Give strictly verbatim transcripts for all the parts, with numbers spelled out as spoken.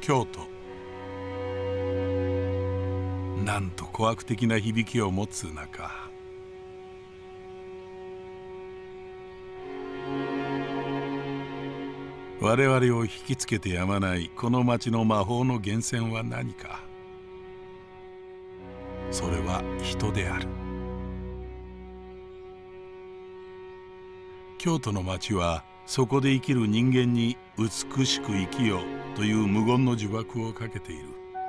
京都、なんと古悪的な響きを持つ中、我々を引きつけてやまないこの町の魔法の源泉は何か。それは人である。京都の町はそこで生きる人間に美しく生きよという無言の呪縛をかけている。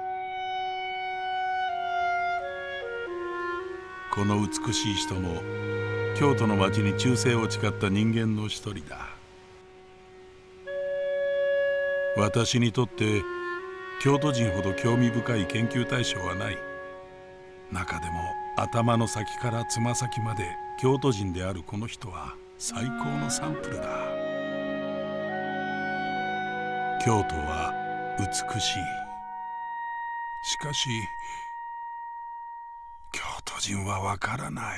この美しい人も京都の町に忠誠を誓った人間の一人だ。私にとって京都人ほど興味深い研究対象はない。中でも頭の先からつま先まで京都人であるこの人は最高のサンプルだ。京都は美しい。しかし京都人はわからない。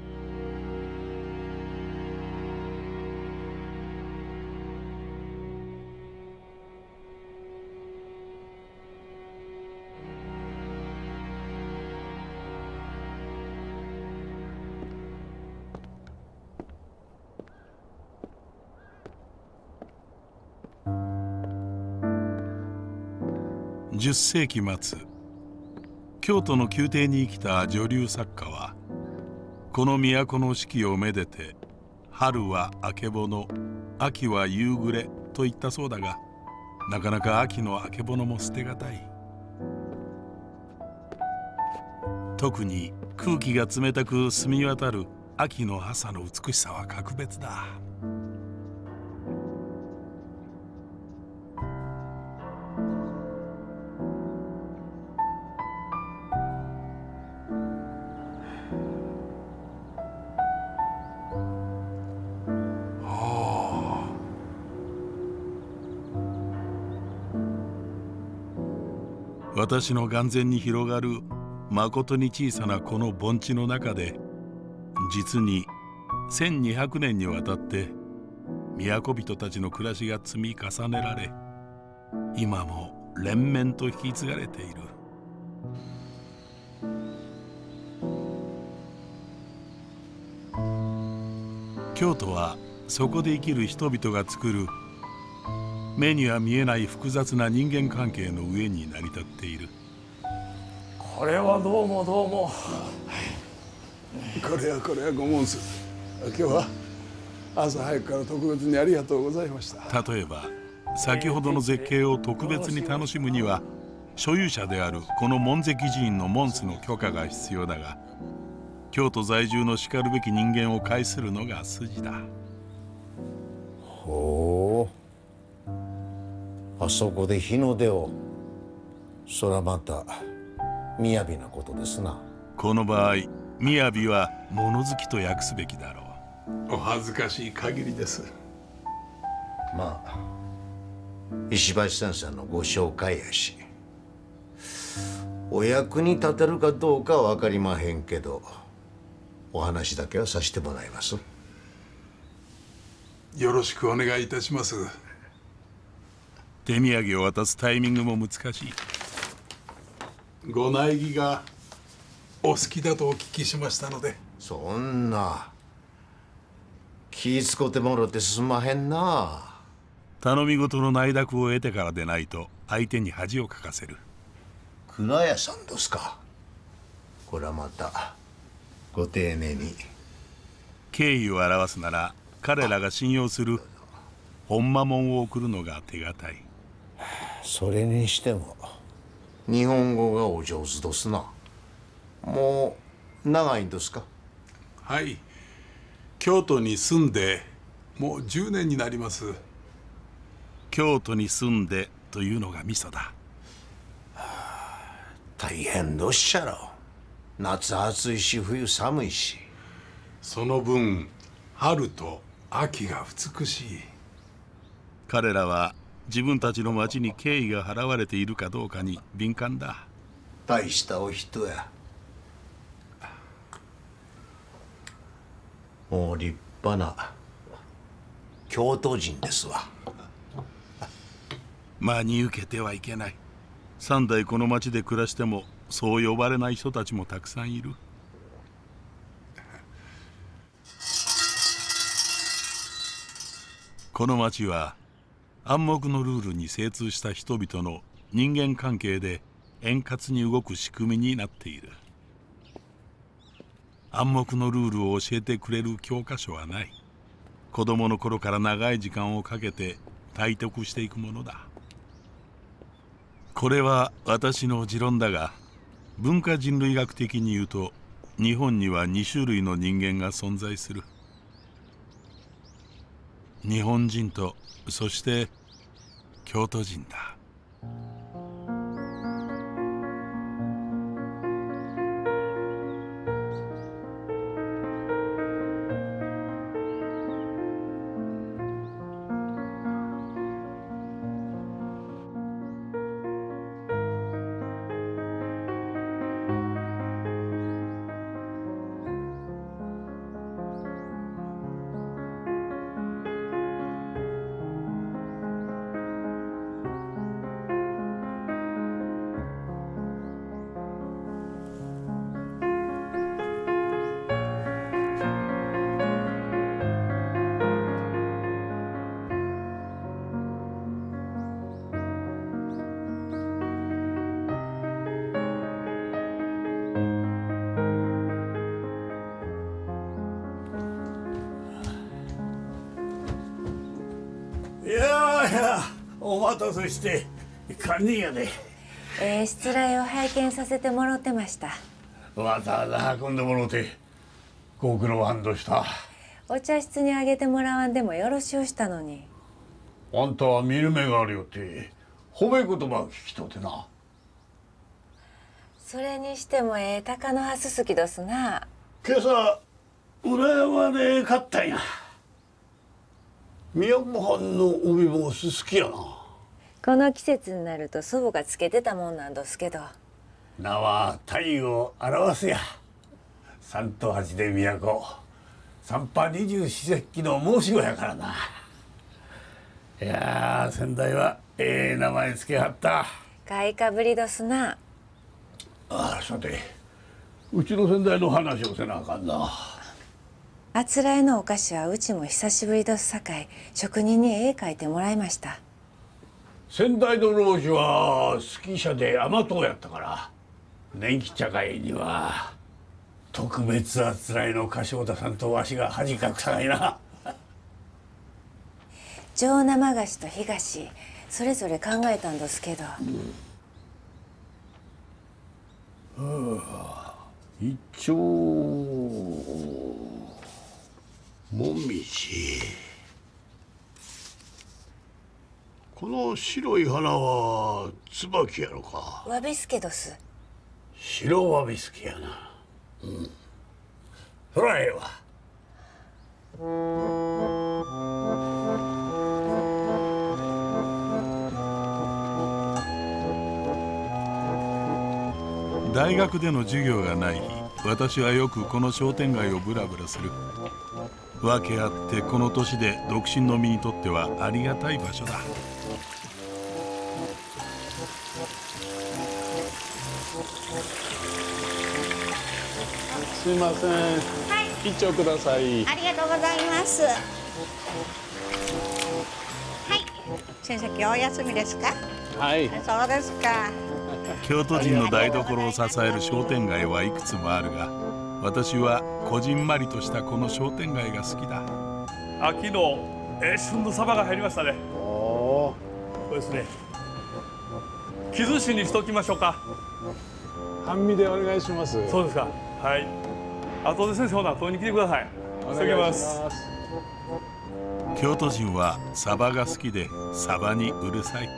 じゅっせいき末、京都の宮廷に生きた女流作家はこの都の四季をめでて春はあけぼの、秋は夕暮れと言ったそうだが、なかなか秋のあけぼのも捨てがたい。特に空気が冷たく澄み渡る秋の朝の美しさは格別だ。私の眼前に広がるまことに小さなこの盆地の中で、実にせんにひゃくねんにわたって都人たちの暮らしが積み重ねられ、今も連綿と引き継がれている。京都はそこで生きる人々が作る目には見えない複雑な人間関係の上に成り立っている。 これはどうもどうも。 これはこれはご紋数。今日は朝早くから特別にありがとうございました。 例えば先ほどの絶景を特別に楽しむには所有者であるこの門跡寺院の門主の許可が必要だが、京都在住のしかるべき人間を介するのが筋だ。 ほう、あそこで日の出を。そらまた雅なことですな。 この場合雅は物好きと訳すべきだろう。 お恥ずかしい限りです。 まあ石橋先生のご紹介やし、お役に立てるかどうかは分かりまへんけど、お話だけはさせてもらいます。 よろしくお願いいたします。 手土産を渡すタイミングも難しい。 ご苗木がお好きだとお聞きしましたので。 そんな気ぃ使ってもろてすんまへんな。 頼み事の内諾を得てからでないと相手に恥をかかせる。 蔵屋さんですか。これはまたご丁寧に。 敬意を表すなら彼らが信用する本間物を送るのが手堅い。 それにしても日本語がお上手ですな。もう長いんですか。 はい、京都に住んでもうじゅうねんになります。 京都に住んでというのがミソだ。 大変どっしゃろ。夏暑いし冬寒いし。 その分春と秋が美しい。 彼らは自分たちの町に敬意が払われているかどうかに敏感だ。 大したお人や。もう立派な京都人ですわ。 真に受けてはいけない。三代この町で暮らしてもそう呼ばれない人たちもたくさんいる。この町は暗黙のルールに精通した人々の人間関係で円滑に動く仕組みになっている。暗黙のルールを教えてくれる教科書はない。子供の頃から長い時間をかけて体得していくものだ。これは私の持論だが、文化人類学的に言うと日本にはに種類の人間が存在する。日本人と、そして京都人だ。 いやいや、お待たせして堪忍やで。 ええ失礼を拝見させてもろってました。 わざわざ運んでもろうてご苦労はんどした。 お茶室にあげてもらわんでもよろしおしたのに。 あんたは見る目があるよって褒め言葉を聞きとってな。 それにしてもええ鷹のハス好きどすな。 今朝裏山で買ったんや。都藩の帯帽子好きやな。 この季節になると祖母がつけてたもんなんどすけど。 名は太陽を表すや。三と八で都、三波二十四節気の申し子やからな。いやー、先代はええ名前つけはった。 買いかぶりどすな。 ああ、さてうちの先代の話をせなあかんな。 あつらえのお菓子はうちも久しぶりどすさかい、職人に絵描いてもらいました。 先代の老子はスキー車で甘党やったから、年季茶会には特別あつらえの菓子を出さんとわしが恥かくさかいな。 上生菓子と東それぞれ考えたんですけど、 うん、はあ、一応もみじ。この白い花は椿やろか。 わびすけどす。 白わびすけやな。うん、そらええわ。 大学での授業がない日、私はよくこの商店街をブラブラする。訳あってこの年で独身の身にとってはありがたい場所だ。 すいません、はい、一丁ください。 ありがとうございます。はい、先生今日お休みですか。 はい、 そうですか。 京都人の台所を支える商店街はいくつもあるが、私はこじんまりとしたこの商店街が好きだ。 秋の、えー、旬のサバが入りましたね。 おお、 これですね。木寿司にしときましょうか。 半身でお願いします。 そうですか。はい。後で先生ほな取りに来てください。 お願いします。 京都人はサバが好きでサバにうるさい。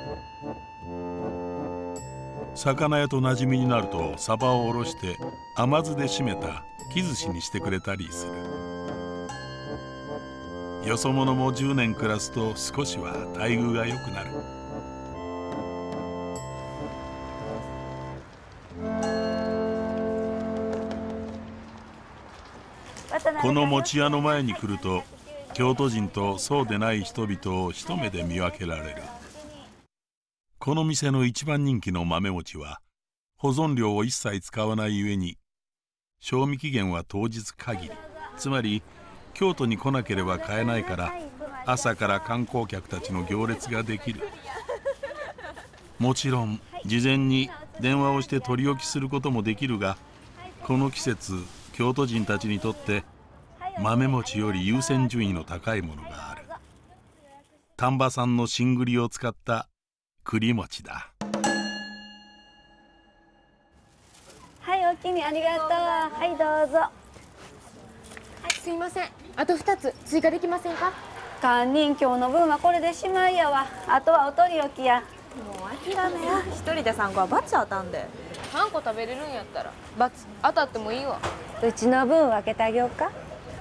魚屋と馴染みになるとサバをおろして甘酢で締めた木寿司にしてくれたりする。よそ者もじゅうねん暮らすと少しは待遇が良くなる。この餅屋の前に来ると京都人とそうでない人々を一目で見分けられる。 この店の一番人気の豆餅は保存料を一切使わないゆえに賞味期限は当日限り、つまり京都に来なければ買えないから朝から観光客たちの行列ができる。もちろん事前に電話をして取り置きすることもできるが、この季節京都人たちにとって豆餅より優先順位の高いものがある。丹波産の新栗を使った栗餅だ。 はい、おおきにありがとう。はい、どうぞ。はい、 すいません、あとふたつ追加できませんか？ 堪忍、今日の分はこれでしまいやわ。あとはお取り置きや。 もう諦めや。一人でさんこはバツ当たんで。 さんこ食べれるんやったらバツ当たってもいいわ。 うちの分分けてあげようか。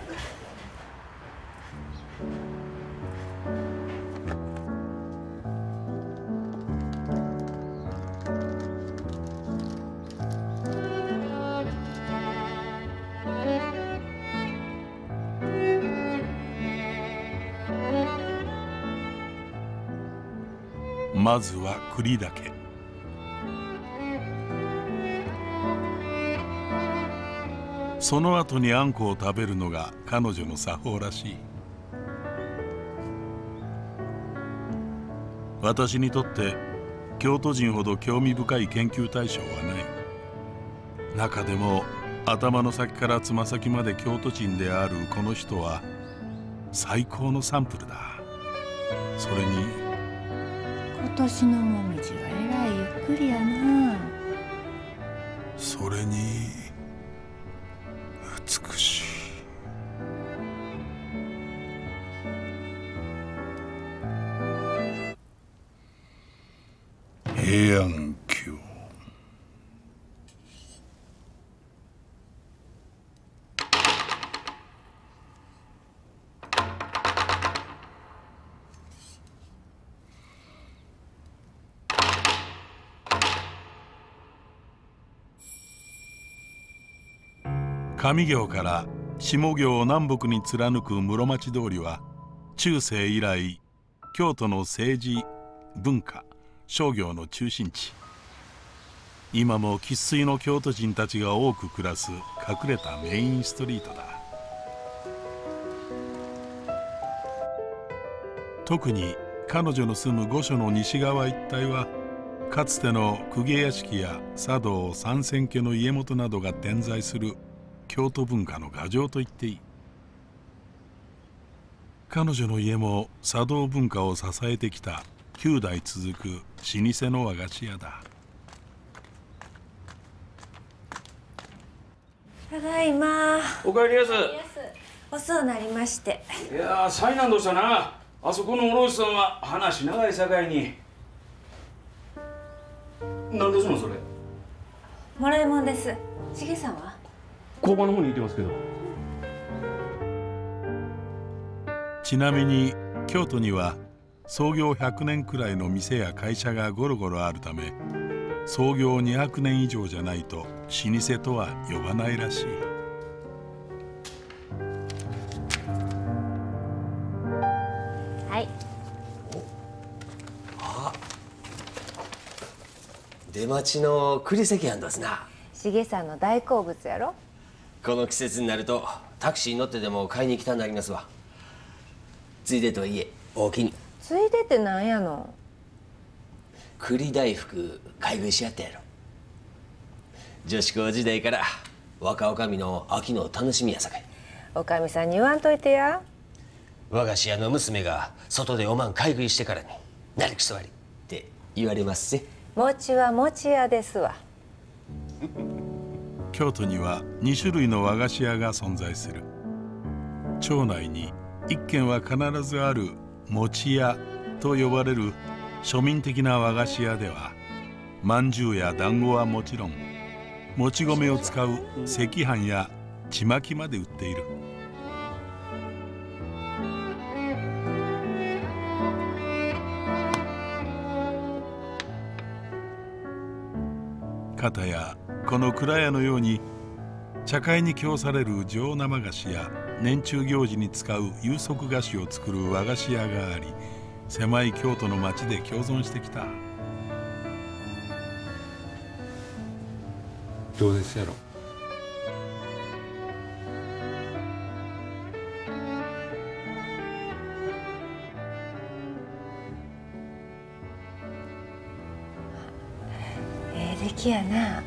まずは栗だけ。その後にあんこを食べるのが彼女の作法らしい。私にとって京都人ほど興味深い研究対象はない。中でも頭の先からつま先まで京都人であるこの人は最高のサンプルだ。それに今年のもみじはえらいゆっくりやな。 それに美しい。平安京。上京から下京を南北に貫く室町通りは中世以来京都の政治文化商業の中心地。今も生粋の京都人たちが多く暮らす隠れたメインストリートだ。特に彼女の住む御所の西側一帯はかつての公家屋敷や茶道三千家の家元などが点在する京都文化の牙城と言っていい。彼女の家も茶道文化を支えてきたきゅうだい続く老舗の和菓子屋だ。 ただいま。 おかえりやす。 遅うなりまして。 いやー、災難どしたな。あそこの卸さんは話長いさかいに。何ですのそれ？ もらいもんです。しげさんは？ 工場の方にいてますけど。 ちなみに京都には創業ひゃくねんくらいの店や会社がゴロゴロあるため、創業にひゃくねん以上じゃないと老舗とは呼ばないらしい。 はい。 あ、出待ちの栗赤飯ですな。 しげさんの大好物やろ。 この季節になるとタクシーに乗ってでも買いに行きたくなりますわ。ついでとはいえ大きに。 ついでってなんやの。 栗大福買い食いしやったやろ。女子高時代から若女将の秋の楽しみやさかい。 おかみさんに言わんといてや。 和菓子屋の娘が外でおまん買い食いしてからに「なりくそ悪い」って言われますぜ。 餅は餅屋ですわ。 京都にはに種類の和菓子屋が存在する。町内に一軒は必ずある餅屋と呼ばれる庶民的な和菓子屋では、まんじゅうや団子はもちろん、もち米を使う赤飯やちまきまで売っている。かたやこの蔵屋のように茶会に供される上生菓子や年中行事に使う有足菓子を作る和菓子屋があり、狭い京都の町で共存してきた。 どうですやろ。 ええ出来やな。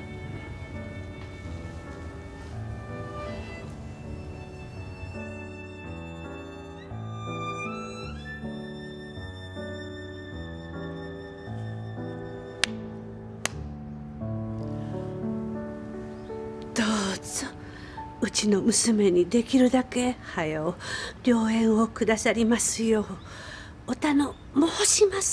どうぞうちの娘にできるだけ早う良縁をくださりますようお頼申します。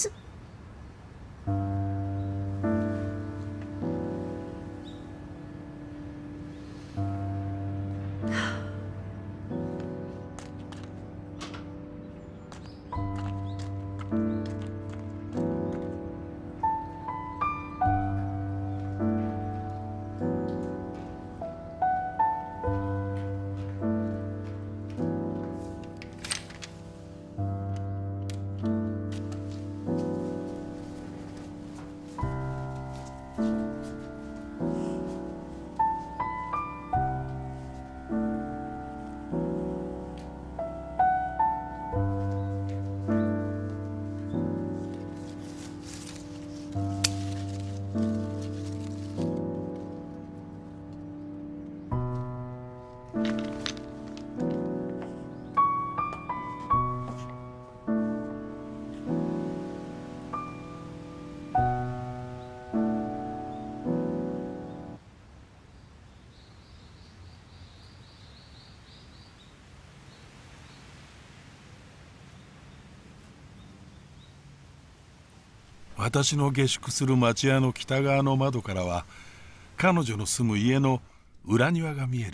私の下宿する町屋の北側の窓からは彼女の住む家の裏庭が見える。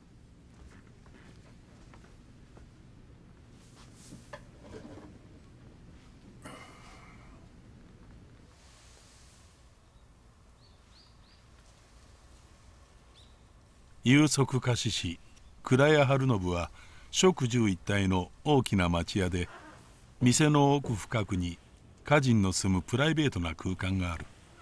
有職菓子師倉谷春信は職住一帯の大きな町屋で、店の奥深くに家人の住むプライベートな空間がある。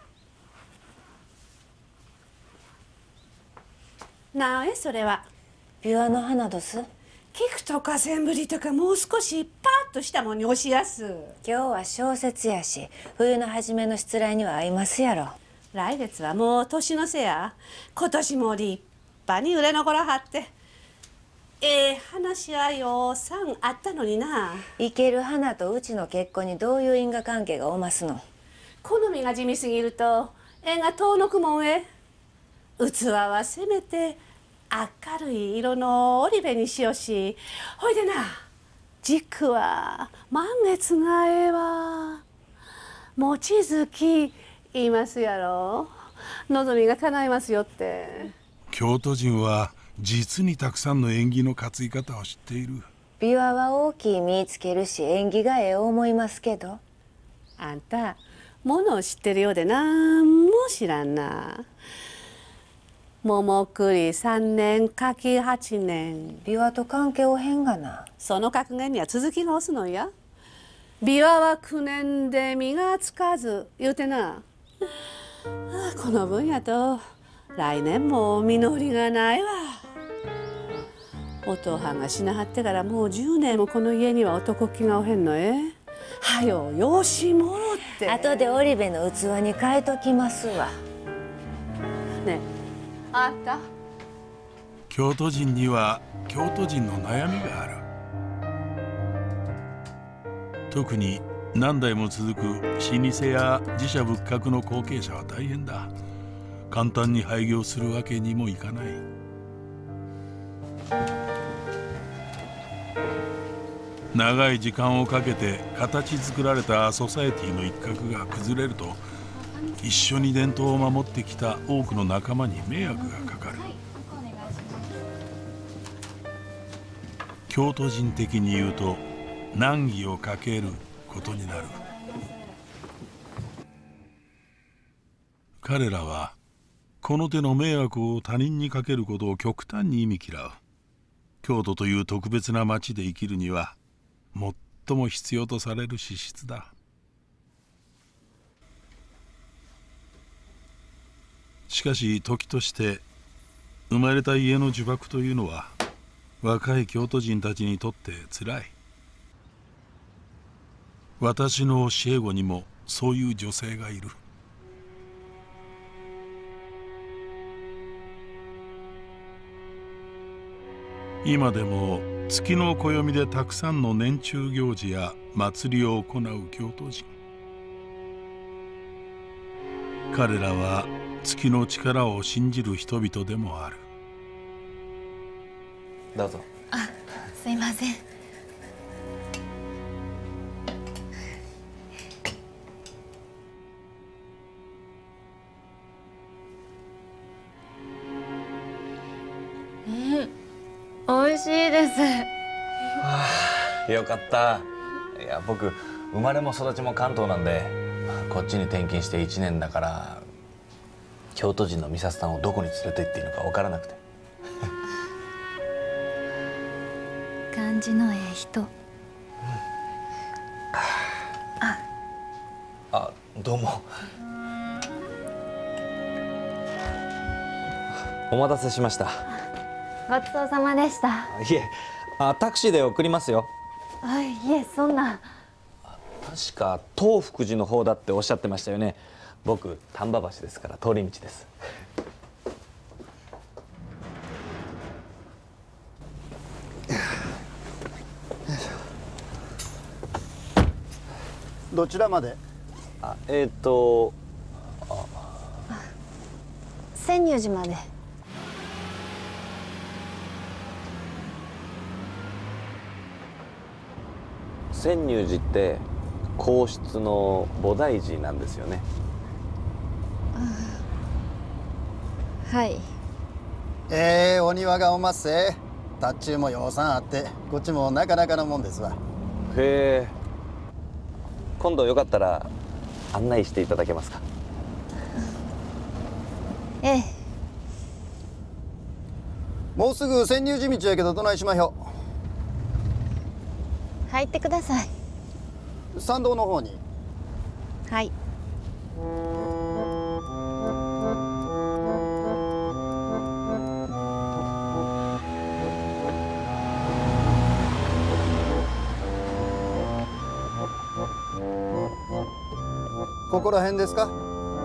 なえそれは琵琶の花どす。 菊とかセンブリとかもう少しパッとしたもんに押しやす。 今日は小説やし冬の初めのしつらいには合いますやろ。 来月はもう年の瀬や。今年も立派に売れ残らはってええ話はようさんあったのにな。 いける花とうちの結婚にどういう因果関係がおますの。 好みが地味すぎると縁が遠のくもんえ。器はせめて明るい色の織部にしよし。ほいでな軸は満月がええわ。望月言いますやろ。望みが叶いますよって。 京都人は実にたくさんの縁起の担い方を知っている。 琵琶は大きい実つけるし縁起がええ思いますけど。 あんたものを知ってるようでなんも知らんな。桃栗三年柿八年。 琵琶と関係おへんがな。 その格言には続きが押すのや。琵琶は九年で実がつかず言うてな。この分やと来年も実りがないわ。お父はんが死なはってからもうじゅうねんもこの家には男気がおへんのえ。はよ養子もろって。 後で織部の器に変えときますわ。 ねえあんた。 京都人には京都人の悩みがある。特に何代も続く老舗や寺社仏閣の後継者は大変だ。簡単に廃業するわけにもいかない。長い時間をかけて形作られたソサエティの一角が崩れると、一緒に伝統を守ってきた多くの仲間に迷惑がかかる。京都人的に言うと難儀をかけることになる。彼らはこの手の迷惑を他人にかけることを極端に忌み嫌う。京都という特別な町で生きるには最も必要とされる資質だ。しかし時として生まれた家の呪縛というのは若い京都人たちにとってつらい。私の教え子にもそういう女性がいる。今でも月の暦でたくさんの年中行事や祭りを行う京都人。彼らは月の力を信じる人々でもある。 どうぞ。 あ、すいません。うん、美味しいです。 はあ、よかった。いや、僕生まれも育ちも関東なんで、こっちに転勤していちねんだから京都人の美里さんをどこに連れて行っていいのか分からなくて。 感じのええ人。 あ、あ、どうも。お待たせしました。 ごちそうさまでした。 いえ、あ、タクシーで送りますよ。 あ、いえ、そんな。 確か東福寺の方だっておっしゃってましたよね。僕丹波橋ですから通り道です。 どちらまで？ あ、えっと泉入寺まで。 泉入寺って皇室の菩提寺なんですよね。 はい。 ええー、お庭がおまっせ。達中も養蚕あってこっちもなかなかのもんですわ。 へえ。今度よかったら案内していただけますか？ ええ。 もうすぐ泉入寺道やけどどないしまひょ。 入ってください。 参道の方に。 はい。 ここら辺ですか？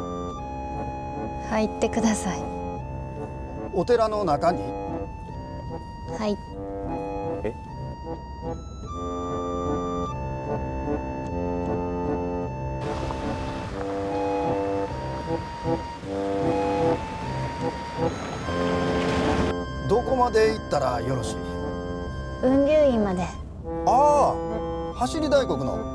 入ってください。 お寺の中に？ はい。 え？ どこまで行ったらよろしい？ 雲龍院まで。 ああ、走り大国の。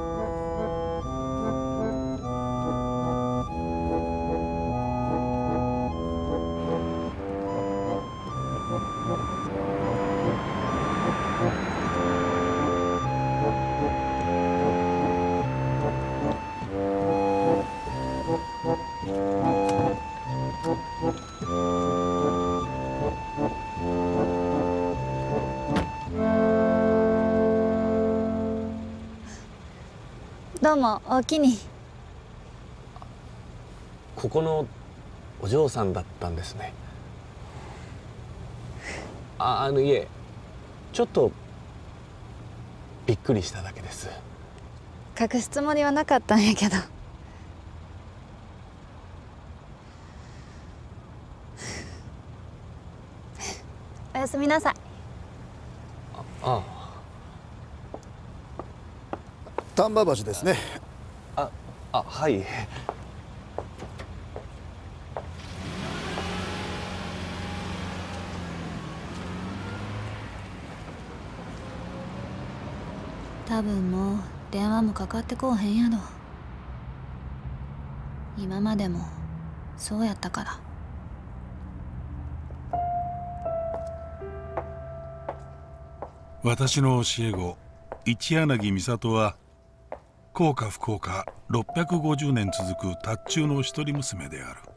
どうもおおきに。 ここのお嬢さんだったんですね。あ、あのいえ、ちょっとびっくりしただけです。 隠すつもりはなかったんやけど。おやすみなさい。 ああ。 丹波橋ですね。 あ、あ、はい。 多分もう電話もかかってこうへんやろ。今までもそうやったから。 私の教え子一柳美里は幸か不幸かろっぴゃくごじゅうねん続く達中の一人娘である。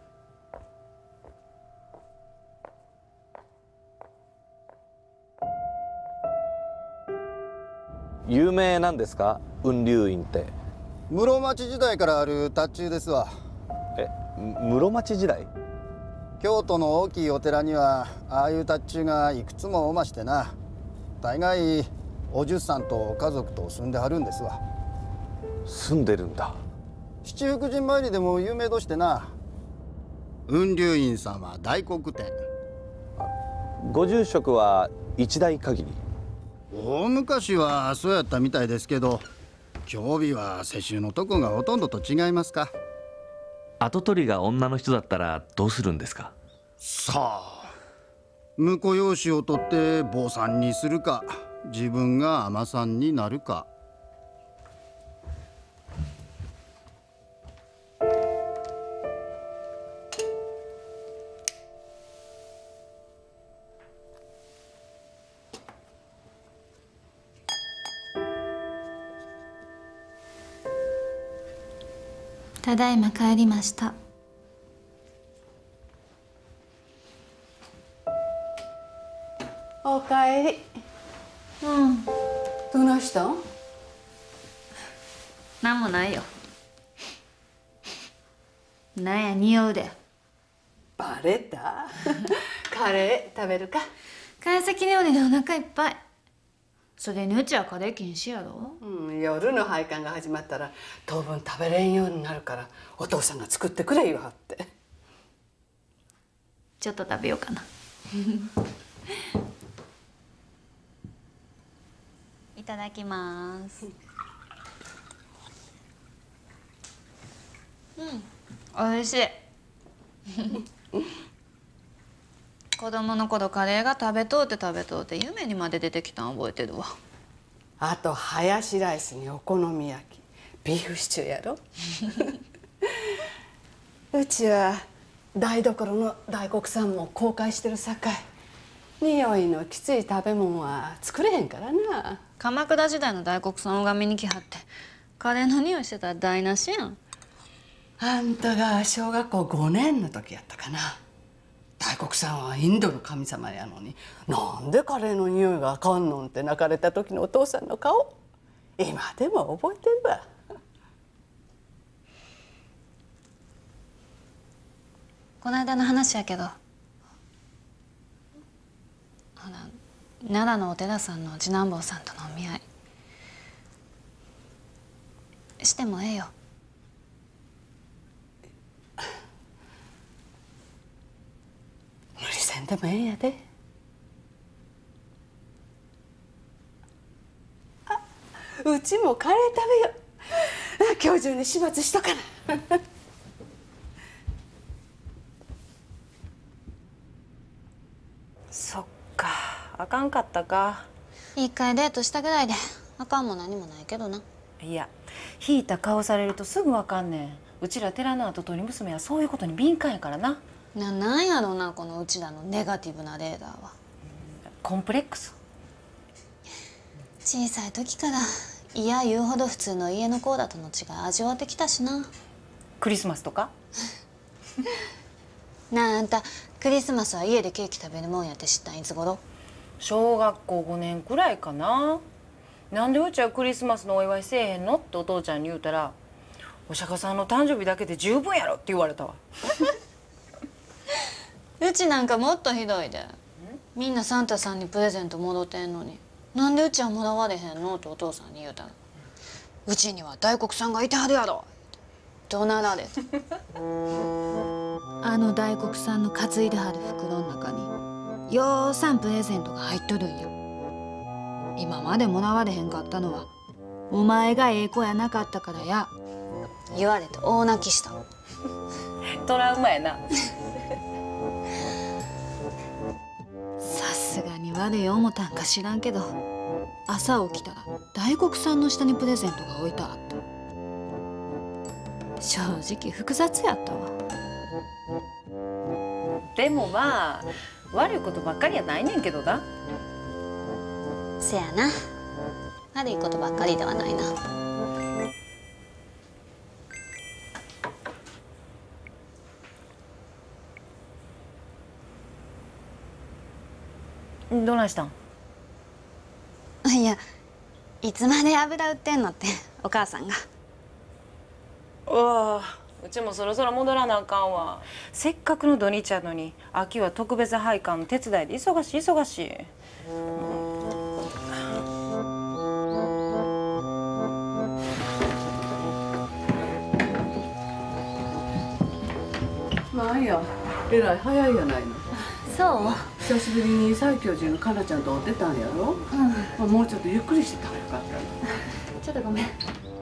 有名なんですか、雲龍院って？ 室町時代からある達中ですわ。 え、室町時代？ 京都の大きいお寺にはああいう達中がいくつもおましてな、大概おじゅっさんと家族と住んではるんですわ。 住んでるんだ。 七福神参りでも有名どしてな。雲龍院さんは大黒天。 ご住職は一代限り。 大昔はそうやったみたいですけど、今日は世襲のとこがほとんどと違いますか。 跡取りが女の人だったらどうするんですか。 さあ、婿養子を取って坊さんにするか、自分が尼さんになるか。 ただいま帰りました。 おかえり。 うん。 どないしたん？ なんもないよ。なんや匂うで。 バレた？カレー食べるか？ 懐石料理でお腹いっぱい。それにうちはカレー禁止やろ。 うん、夜の配管が始まったら当分食べれんようになるから、お父さんが作ってくれ言わはって。 ちょっと食べようかな。いただきます。うん、おいしい。子供の頃カレーが食べとうて食べとうて夢にまで出てきたん覚えてるわ。 あとハヤシライスにお好み焼き、ビーフシチューやろ。うちは台所の大黒さんも公開してるさかい、匂いのきつい食べ物は作れへんからな。 鎌倉時代の大黒さんを拝みに来はってカレーの匂いしてたら台無しやん。 あんたが小学校ごねんの時やったかな。大黒さんはインドの神様やのに、なんでカレーの匂いがあかんのんって泣かれた時のお父さんの顔、今でも覚えてるわ。 この間の話やけど、ほら奈良のお寺さんの次男坊さんとのお見合いしてもええよ。 無理せんでもええんやで。あ、うちもカレー食べよう。今日中に始末しとかな。 そっか、あかんかったか。 一回デートしたぐらいであかんも何もないけどな。 いや、引いた顔されるとすぐわかんねん。うちら寺の跡取り娘はそういうことに敏感やからな。 な、なんやろうな、このうちらのネガティブなレーダーは。 コンプレックス。 小さい時からいや言うほど普通の家の子だとの違い味わってきたしな。 クリスマスとかなあ、あんたクリスマスは家でケーキ食べるもんやって知ったんいつ頃？ 小学校ごねんくらいかな。なんでうちはクリスマスのお祝いせえへんのってお父ちゃんに言うたら、お釈迦さんの誕生日だけで十分やろって言われたわ。 うちなんかもっとひどいで。みんなサンタさんにプレゼントもろてんのに、なんでうちはもらわれへんのってお父さんに言うたら、うちには大黒さんがいてはるやろって怒鳴られて。あの大黒さんの担いではる袋の中にようさんプレゼントが入っとるんや。今までもらわれへんかったのはお前がええ子やなかったからや言われて大泣きした。 トラウマやな。 さすがに悪い思たんか知らんけど、朝起きたら大黒さんの下にプレゼントが置いてあった。正直複雑やったわ。 でもまあ悪いことばっかりやないねんけどな。 せやな、悪いことばっかりではないな。 どないしたん？ いや、いつまで油売ってんのってお母さんが。 ああ、 うちもそろそろ戻らなあかんわ。せっかくの土日やのに秋は特別拝観の手伝いで忙しい忙しい。 なんや、えらい早いやないの。 そう久しぶりに西教寺のかなちゃんと会ってたんやろ。うん、もうちょっとゆっくりしてたらよかったの。 ちょっとごめん。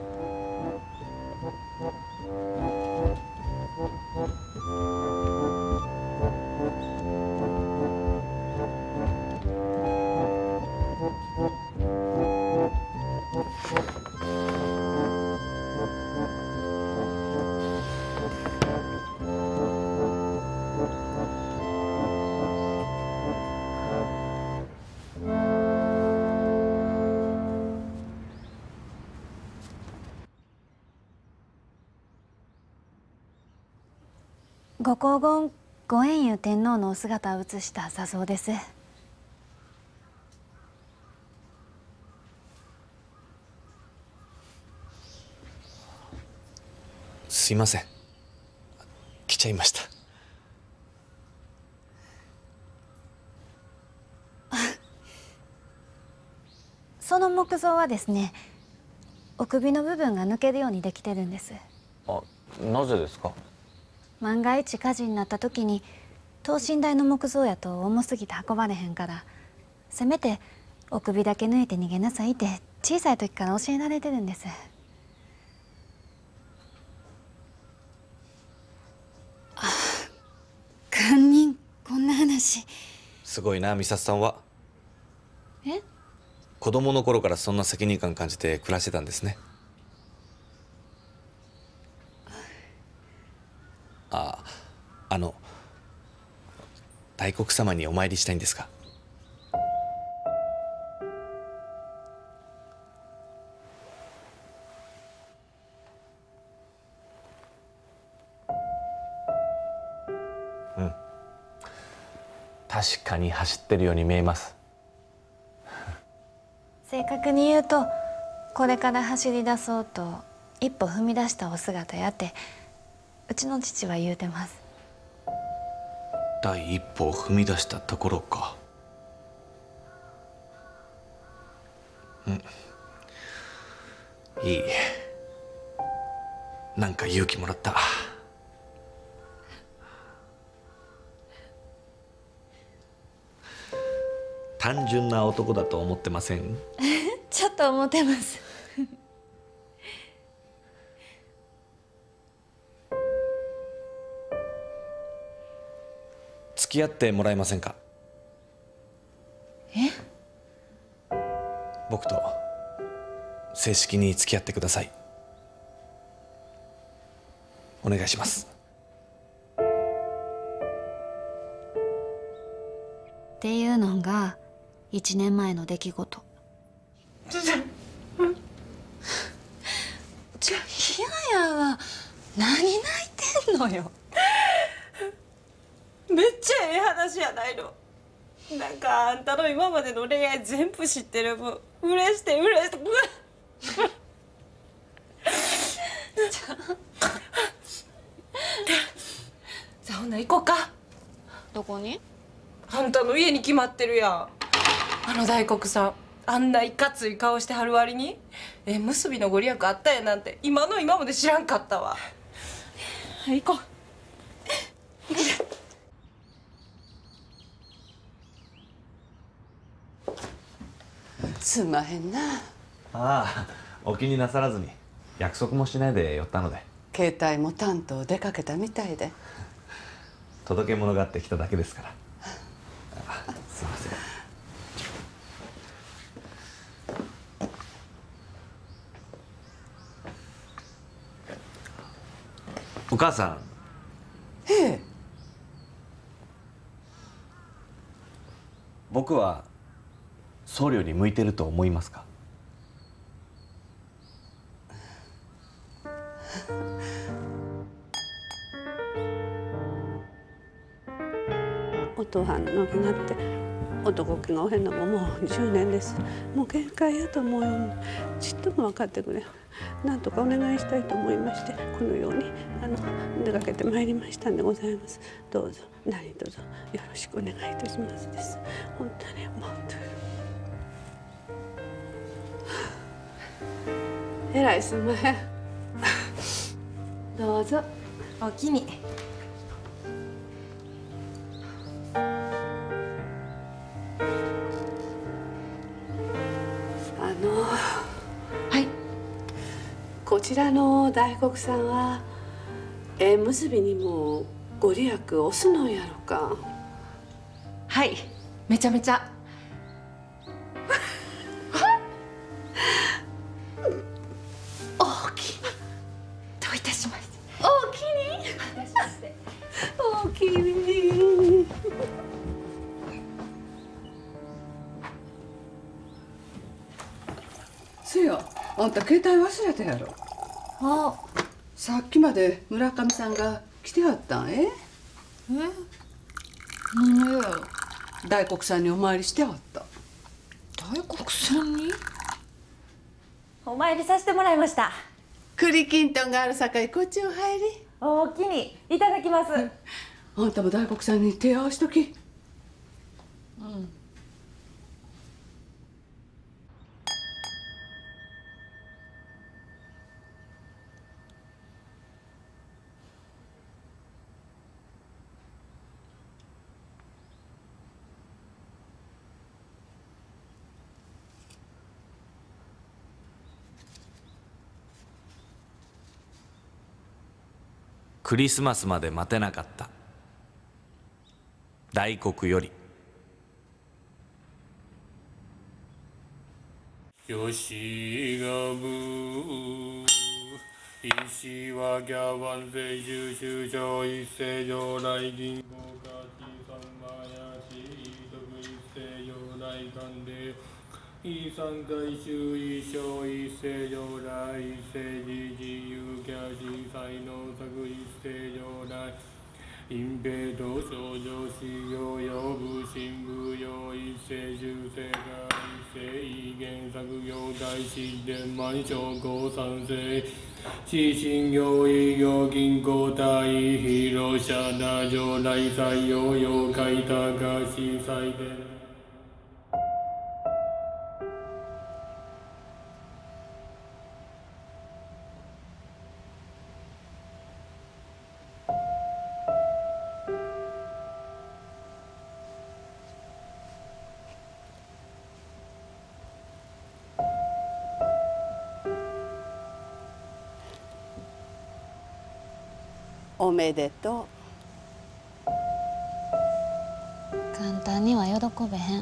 ご黄金ご円友天皇のお姿を写した笹蔵です。 すいません、来ちゃいました。 その木像はですね、お首の部分が抜けるようにできてるんです。 あ、なぜですか？ 万が一火事になった時に等身大の木像やと重すぎて運ばれへんから、せめてお首だけ抜いて逃げなさいって小さい時から教えられてるんです。あ、堪忍、こんな話。 すごいな、美里さんは。 え？ 子供の頃からそんな責任感感じて暮らしてたんですね。あ、あの大黒様にお参りしたいんですが。うん、確かに走ってるように見えます。 正確に言うと、これから走り出そうと一歩踏み出したお姿やってうちの父は言うてます。 第一歩を踏み出したところか。うん、いい、なんか勇気もらった。単純な男だと思ってません？ ちょっと思ってます。 付き合ってもらえませんか？ え？ 僕と正式に付き合ってください。お願いします。 っていうのが一年前の出来事。ちょ嫌やわ。何泣いてんのよ。 めっちゃええ話やないの。なんかあんたの今までの恋愛全部知ってる分嬉して嬉して。じゃあほんなら行こうか。 どこに？ あんたの家に決まってるやん。あの大黒さんあんないかつい顔してはる割に縁結びのご利益あったやなんて今の今まで知らんかったわ。行こう。 すんまへんな。 ああ、お気になさらずに。約束もしないで寄ったので。 携帯も担当出かけたみたいで。 届け物があって来ただけですから。あ、すいません。お母さん。 ええ。 僕は僧侶に向いてると思いますか？ お父さん亡くなって男気がおへんのももうじゅうねんです。もう限界やと思うよ。ちっとも分かってくれ。なんとかお願いしたいと思いまして、このようにあの出かけてまいりましたんでございます。どうぞ何卒よろしくお願いいたしますです。本当に本当に。えらいすんまへん。どうぞお気に。 あのはいこちらの大黒さんは縁結びにもご利益押すのやろか。 はいめちゃめちゃ。 大きい。 どういたしまして。 大きに。大きに。 せや、あんた携帯忘れたやろ。あ、さっきまで村上さんが来てはったんえ？え？何の用やろ？大黒さんにお参りしてはった。大黒さんに？ お参りさせてもらいました。 栗きんとんがあるさかいこっちお入り。 おおきにいただきます。 あんたも大黒さんに手合わしとき。 うん。 クリスマスまで待てなかった。大黒より。 吉がぶ石はギャバン税収集長一世上来銀行家地三万やし特一世上来関で遺産回収一生一世上来一世自自由キャシ才能作一世上来隠蔽道少女修行用部新部用一世修正が一世異言作業大神殿満商工三世私信業医業銀行大広社那上来採用妖怪高司祭殿おめでとう。 簡単には喜べへん。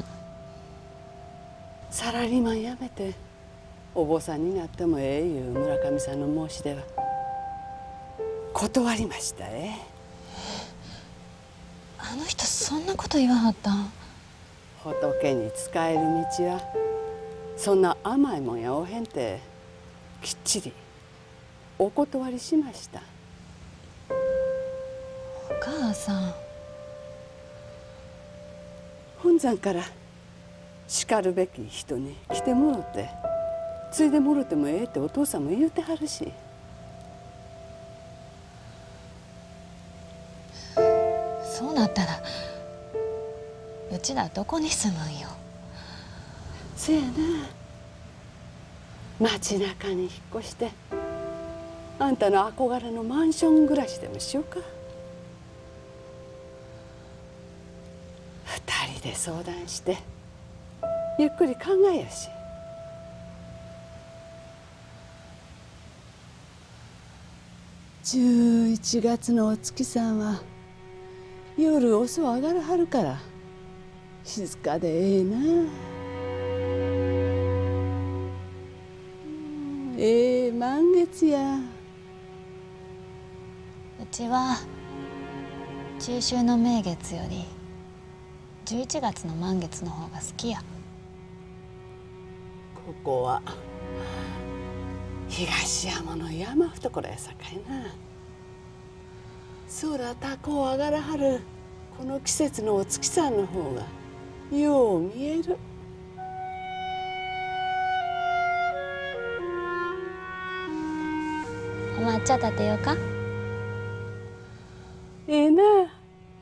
サラリーマン辞めてお坊さんになってもええいう村上さんの申し出は断りましたえ。 あの人そんなこと言わはったん？ 仏に仕える道はそんな甘いもんやおへんってきっちりお断りしました。 お母さん、 本山からしかるべき人に来てもろてついでもろてもええってお父さんも言うてはるし。 そうなったらうちらどこに住むんよ。 せやな、街中に引っ越してあんたの憧れのマンション暮らしでもしようか。二人で相談してゆっくり考えやし。じゅういちがつのお月さんは夜遅上がらはるから静かでええな。ええ満月や。 うちは中秋の名月よりじゅういちがつの満月の方が好きや。 ここは東山の山懐やさかいな。空高う上がらはるこの季節のお月さんの方がよう見える。 お抹茶立てようか。 ええな。うん。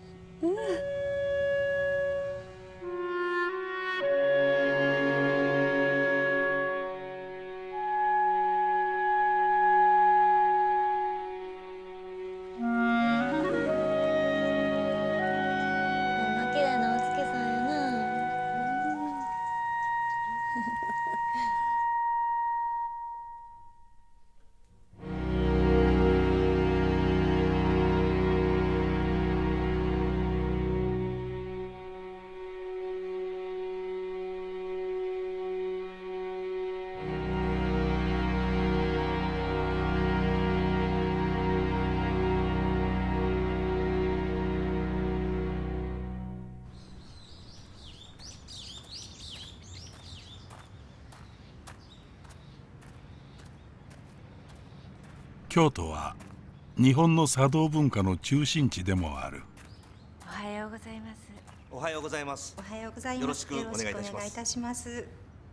京都は日本の茶道文化の中心地でもある。 おはようございます。 おはようございます。 おはようございます。 よろしくお願いいたします。 よろしくお願いいたします。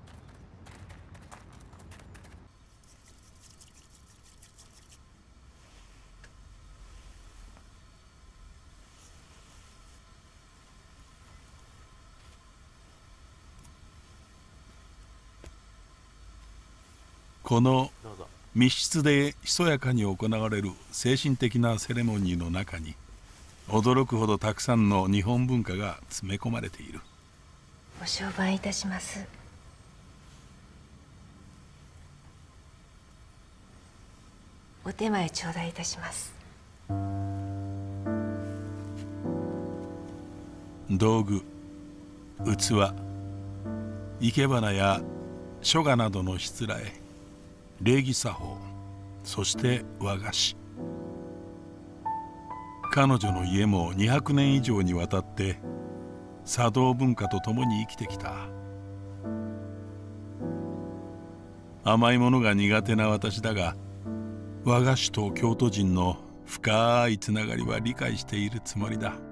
この密室でひそやかに行われる精神的なセレモニーの中に驚くほどたくさんの日本文化が詰め込まれている。 ご商売いたします。お手前頂戴いたします。 道具、器、生け花や書画などのしつらえ、礼儀作法、そして和菓子。彼女の家もにひゃくねん以上にわたって茶道文化とともに生きてきた。甘いものが苦手な私だが、和菓子と京都人の深いつながりは理解しているつもりだ。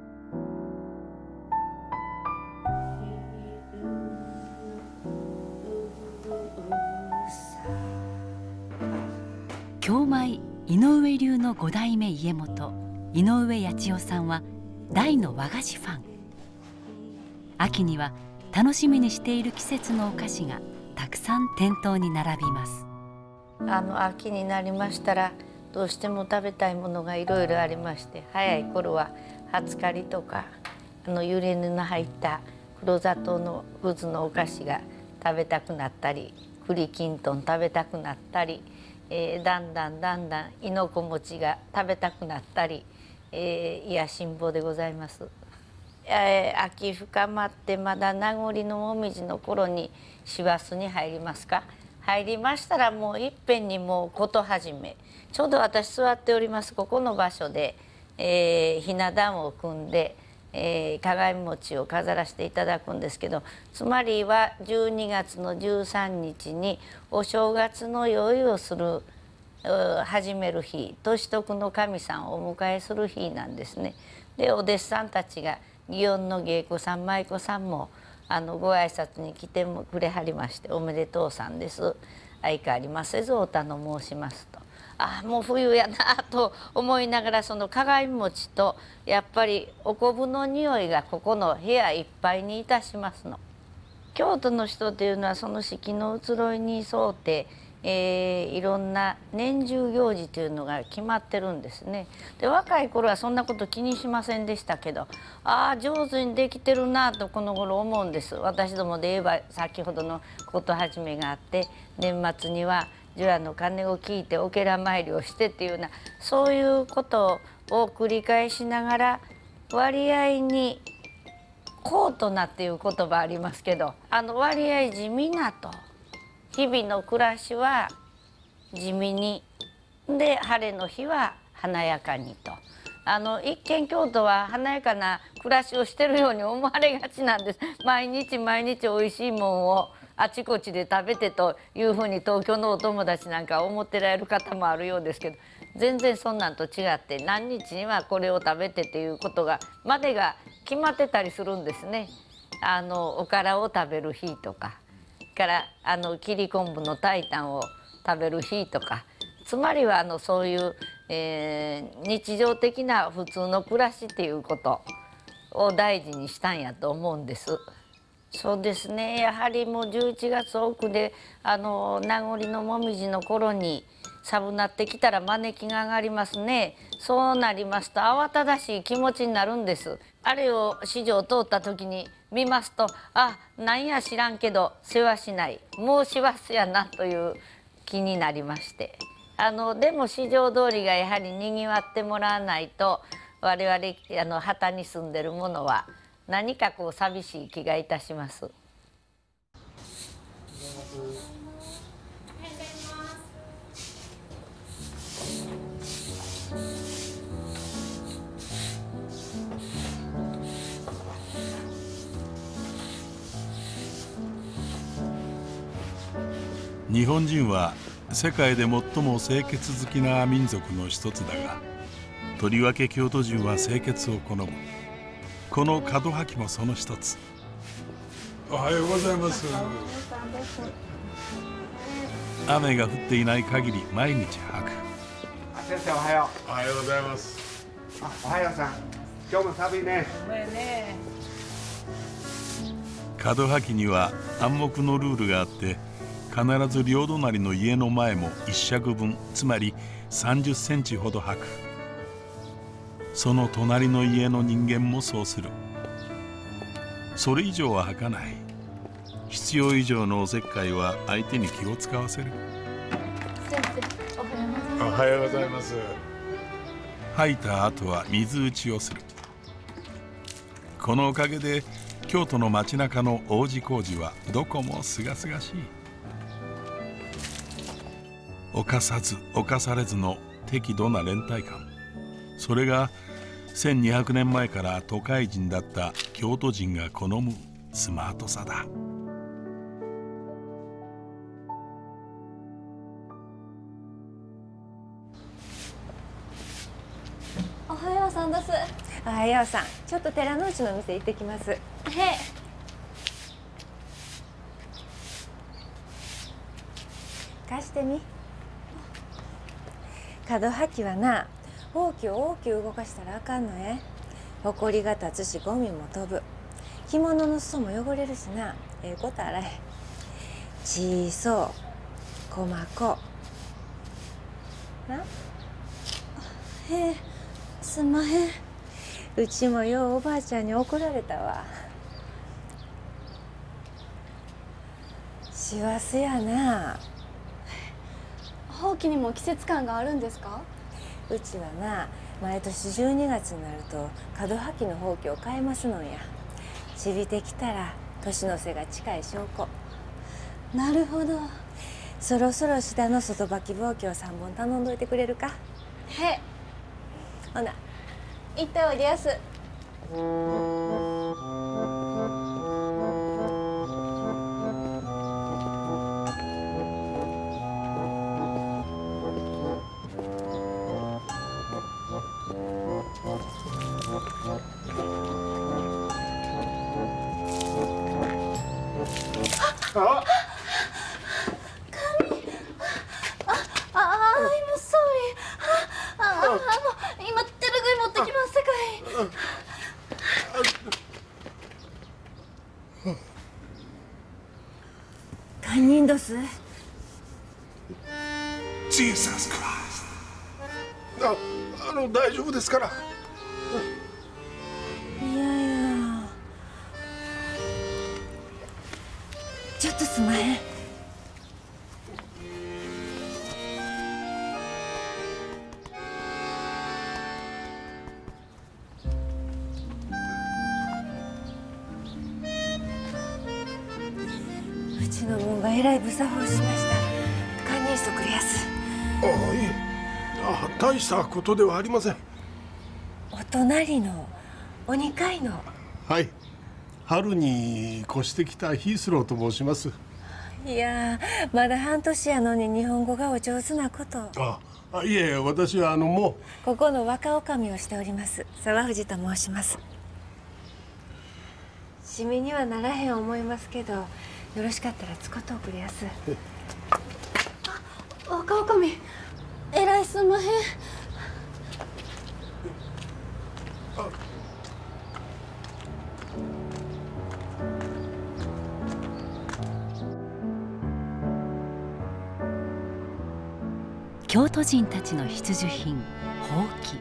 京舞井上流の五代目家元井上八千代さんは大の和菓子ファン。秋には楽しみにしている季節のお菓子がたくさん店頭に並びます。 あの秋になりましたらどうしても食べたいものがいろいろありまして、早い頃は初刈りとかあのゆり根の入った黒砂糖の渦のお菓子が食べたくなったり、栗きんとん食べたくなったり、えー、だんだんだんだんいのこ餅が食べたくなったり、えー、いや辛抱でございます。えー、秋深まってまだ名残のもみじの頃に師走に入りますか。入りましたらもういっぺんにもうこと始め。ちょうど私座っておりますここの場所で、えー、ひな壇を組んで、えー、鏡餅を飾らせていただくんですけど、つまりはじゅうにがつのじゅうさんにちにお正月の用意をする始める日、年徳の神さんをお迎えする日なんですね。でお弟子さんたちが祇園の芸妓さん舞妓さんもあのご挨拶に来てくれはりまして、おめでとうさんです、相変わりませずお頼申しますと。ああもう冬やなと思いながら、その鏡餅とやっぱりお昆布の匂いがここの部屋いっぱいにいたしますの。京都の人というのはその四季の移ろいに沿って、えー、いろんな年中行事というのが決まってるんですね。で若い頃はそんなこと気にしませんでしたけど、ああ上手にできてるなとこの頃思うんです。私どもで言えば先ほどのこと始めがあって、年末には除夜の鐘を聞いてお寺参りをしてっていうような、そういうことを繰り返しながら、割合に高となっていう言葉ありますけど、あの割合地味なと。日々の暮らしは地味に、で晴れの日は華やかにと。あの一見京都は華やかな暮らしをしてるように思われがちなんです。毎日毎日おいしいもんをあちこちで食べてというふうに東京のお友達なんか思ってられる方もあるようですけど、全然そんなんと違って、何日にはこれを食べてっていうことがまでが決まってたりするんですね。 あのおからを食べる日とかからあの切り昆布の炊いたんを食べる日とか、つまりはあのそういう、えー、日常的な普通の暮らしっていうことを大事にしたんやと思うんです。そうですね、やはりもうじゅういちがつ奥であの名残のもみじの頃に寒なってきたら招きが上がりますね。そうなりますと慌ただしい気持ちになるんです。あれを市場通った時に見ますと、あ、なんや知らんけど世話しない、もう師走やなという気になりまして、あのでも市場通りがやはりにぎわってもらわないと我々あの旗に住んでる者は何かこう寂しい気がいたします。 日本人は世界で最も清潔好きな民族の一つだが、とりわけ京都人は清潔を好む。この門履きもその一つ。 おはようございます。 雨が降っていない限り毎日履く。 先生おはよう。おはようございます。 あ、おはようさん。今日も寒いね。 ごめんね。 門履きには暗黙のルールがあって、必ず両隣の家の前も一尺分、つまりさんじゅっセンチほど履く。その隣の家の人間もそうする。それ以上は履かない。必要以上のおせっかいは相手に気を使わせる。 先生、 おはようございます。 履いた後は水打ちをする。このおかげで京都の街中の王子小路はどこもすがすがしい。犯さず犯されずの適度な連帯感、それがせんにひゃくねんまえから都会人だった京都人が好むスマートさだ。 おはようさんです。 おはようさん、ちょっと寺の内の店行ってきます。 へえ。 貸してみ。門履きはな、ほうきを大きく動かしたらあかんのえ。ほこりが立つしゴミも飛ぶ。着物の裾も汚れるしな、ええことあらへん。ちいそう細こな。 へえ、すんまへん。 うちもようおばあちゃんに怒られたわ。師走やな。 ほうきにも季節感があるんですか？ うちはな、毎年じゅうにがつになると門履きのほうきを買えますのんや。ちびてきたら年の瀬が近い証拠。 なるほど。 そろそろ下の外履きぼうきをさんぼん頼んどいてくれるか？ へえ。 ほな行っておいでやす。 あ、 髪。あ、あ、あ、I'm sorry。あ、あ、あの、今手ぬぐい持ってきますさかい。 堪忍どす。 ジーサスクライスト。あ、あの大丈夫ですから。 いやいや。ちょっとすまへん。うちのもんがえらい無作法しました。堪忍しとくれやす。 ああ、いえ、あ、大したことではありません。 お隣のお二階の。 はい、春に越してきたヒースローと申します。 いやまだ半年やのに日本語がお上手なこと。 ああ、いえ、私はあのもうここの若女将をしております沢藤と申します。 シミにはならへん思いますけど、よろしかったら使っておくれやす。 若おかみ、えらいすんまへん。 京都人たちの必需品、ほうき。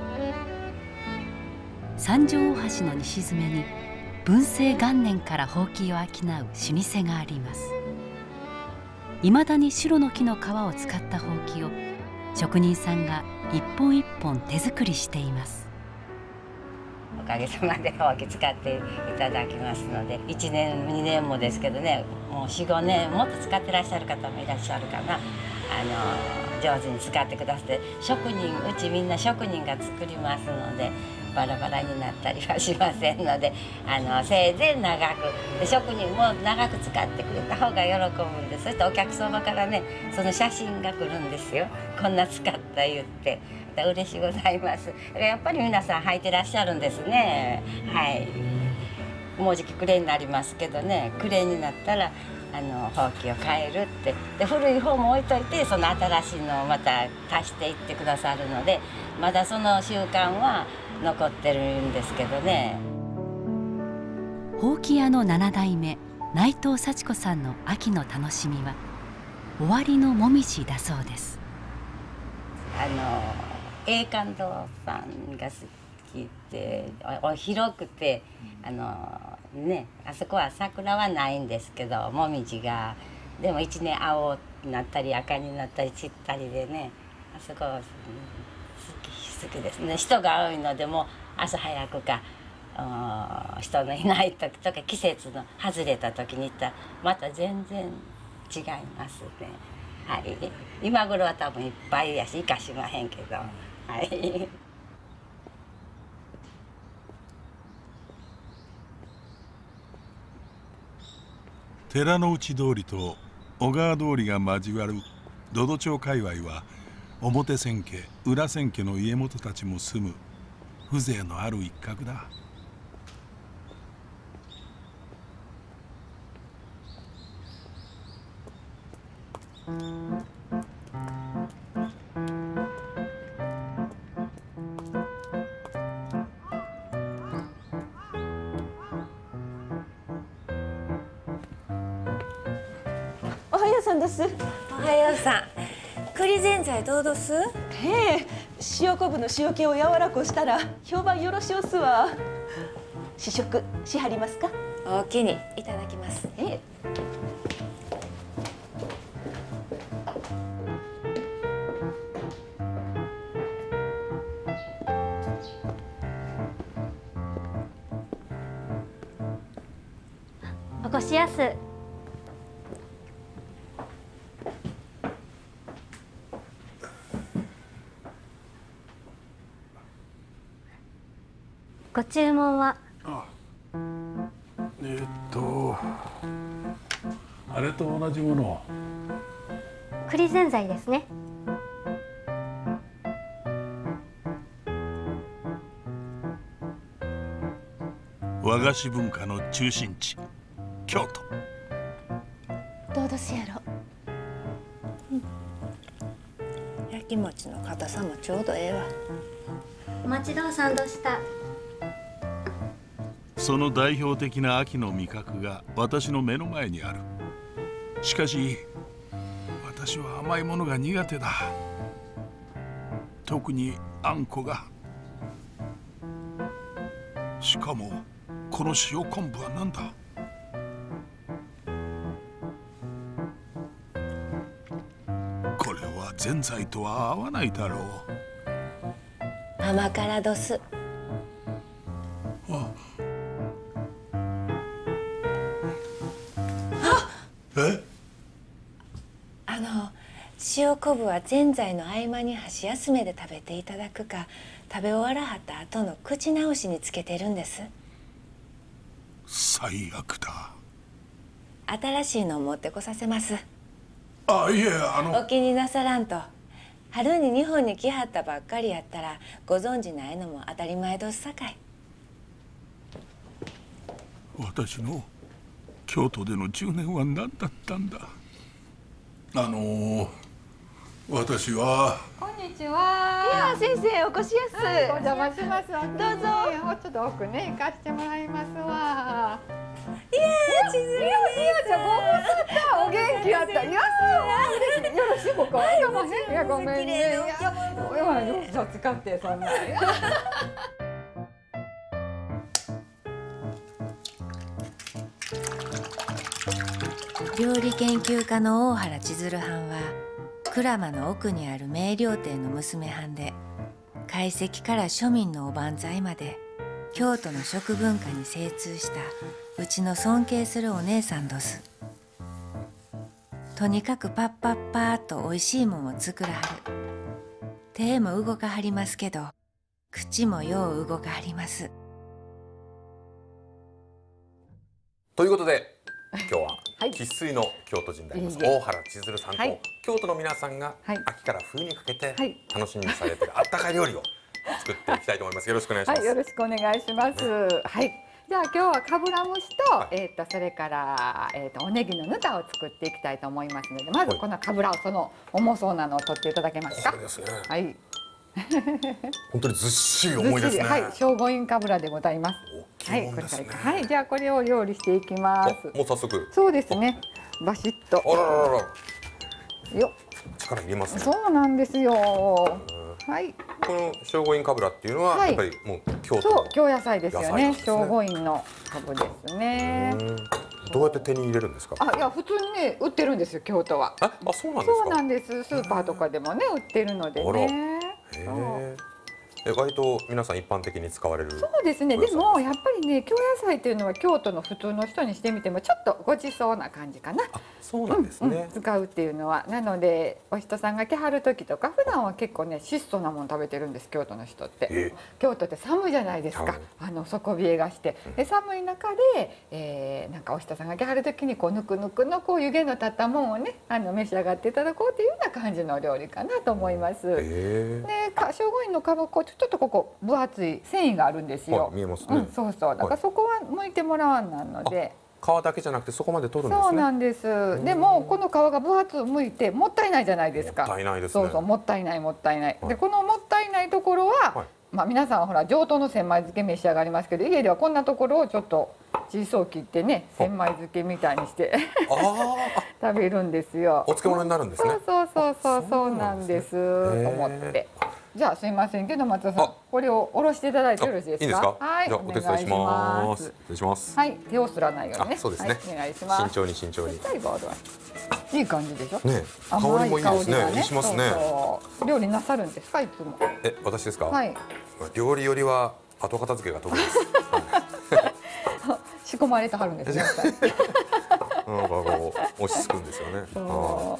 三条大橋の西詰に文政元年からほうきを商う老舗があります。いまだにシュロの木の皮を使ったほうきを職人さんが一本一本手作りしています。 おかげさまでほうき使っていただきますので、いちねんにねんもですけどね、もうよん、ごねんもっと使ってらっしゃる方もいらっしゃるかな。あの上手に使ってくださって、職人うちみんな職人が作りますのでバラバラになったりはしませんので、あのせいぜい長くで職人も長く使ってくれた方が喜ぶんです。そしてお客様からね、その写真が来るんですよ。こんな使った言って嬉しいございます。やっぱり皆さん履いてらっしゃるんですね。はい、もうじき暮れになりますけどね、暮れになったらあのほうきを変えるって、で古い方も置いといて、その新しいのをまた足していってくださるので、まだその習慣は残ってるんですけどね。 ほうき屋の七代目内藤幸子さんの秋の楽しみは終わりのもみじだそうです。 あの栄冠堂さんが好きで、お広くて、あのね、あそこは桜はないんですけど、もみじがでも一年青になったり赤になったり散ったりでね、あそこ好き好きですね。人が多いので、も朝早くか人のいない時とか季節の外れた時に行ったらまた全然違いますね。はい、今頃は多分いっぱいやし生かしまへんけど、はい。 寺の内通りと小川通りが交わる土戸町界隈は、表千家裏千家の家元たちも住む風情のある一角だ。 おはようさんです。おはようさん。栗ぜんざいどうどす？ ええ、塩昆布の塩気を柔らこしたら評判よろしおすわ。試食しはりますか？ おおきにいただきます。 ええ。 おこしやす。ご注文は？ あ、えー、っとあれと同じものを。 栗ぜんざいですね。 和菓子文化の中心地京都。 どうどすやろ。 うん、焼き餅の硬さもちょうどええわ。 お待ちどうさんどした。 その代表的な秋の味覚が私の目の前にある。しかし私は甘いものが苦手だ。特にあんこが。しかもこの塩昆布は何だ。これはぜんざいとは合わないだろう。 甘辛どす。 あえ？ あの塩昆布はぜんざいの合間に箸休めで食べていただくか、食べ終わらはった後の口直しにつけてるんです。 最悪だ。 新しいのを持ってこさせます。 あ、いえ、あのお気になさらんと。春に日本に来はったばっかりやったらご存じないのも当たり前どすさかい。 私の京都でのじゅうねんは何だったんだ。あのー、私は。 こんにちは。 いや先生お越しやす。 はい、お邪魔します。どうぞ。 もうちょっと奥ね行かしてもらいますわ。 いやー、千鶴いやちゃんご無沙汰。お元気やった。いやそう嬉しい。よろしいここ。いやごめんね。いやいや使ってそんな。 料理研究家の大原千鶴はんは鞍馬の奥にある名料亭の娘はんで、懐石から庶民のおばんざいまで京都の食文化に精通したうちの尊敬するお姉さんどす。とにかくパッパッパーっとおいしいもんを作らはる。手も動かはりますけど口もよう動かはります。 ということで今日は生粋の京都人であります大原千鶴さんと、はい、京都の皆さんが秋から冬にかけて楽しみにされているあったかい料理を作っていきたいと思います。よろしくお願いします。 はい、よろしくお願いします。ね、はい。じゃあ今日はかぶら蒸しと、はい、えっ、とそれからえっ、とおネギのぬたを作っていきたいと思いますので、まずこのかぶらをその重そうなのを取っていただけますか。 そうですね。 はい。 本当にずっしり重いですね。 はい、聖護院かぶらでございます。はい、これからはい、じゃあこれを料理していきます。 もう早速。 そうですね。バシッと。 あらららら。 よ。 力入れますね。 そうなんですよ。はい。 この聖護院かぶらっていうのは、はい、やっぱりもう京都。 そう、京野菜ですよね。聖護院のかぶですね。 どうやって手に入れるんですか。 あ、いや普通にね売ってるんですよ京都は。 あ、あそうなんですか。 そうなんです。スーパーとかでもね売ってるのでね。 へえ。え、割と皆さん一般的に使われる。 そうですね。でもやっぱりね京野菜というのは京都の普通の人にしてみてもちょっとごちそうな感じかな。 あ、そうなんですね。 うんうん、使うっていうのはなのでお人さんが来はる時とか普段は結構ね質素なもの食べてるんです京都の人って。京都って寒いじゃないですか。あの底冷えがしてで寒い中で、えー、なんかお人さんが来はる時にこうぬくぬくのこう湯気の立ったもんをねあの召し上がっていただこうっていうような感じの料理かなと思います。で聖護院のかぶこちょっとここ分厚い繊維があるんですよ。 見えますね。 うん、そうそう。だからそこは剥いてもらわんなんので。 皮だけじゃなくてそこまで取るんですね。 そうなんです。でもこの皮が分厚く剥いてもったいないじゃないですか。 もったいないですね。 そうそうもったいないもったいない。でこのもったいないところは、まあ皆さんほら上等の千枚漬け召し上がりますけど家ではこんなところをちょっと小さく切ってね千枚漬けみたいにして食べるんですよ。 お漬物になるんですね。 そうそうそうそうなんですと思って。じゃあすいませんけど松田さんこれを下ろしていただいてよろしいですか。 いいですか。 はい。 じゃあお手伝いします。失礼します。 はい。手をすらないようにね。 そうですね。 お願いします。 慎重に慎重に。 いい感じでしょ。 ね。香りもいいですね。いいしますね。 料理なさるんですかいつも。 え、私ですか。 はい。 料理よりは後片付けが得意です。 仕込まれてはるんですね。 なんかこう落ち着くんですよね。 はい。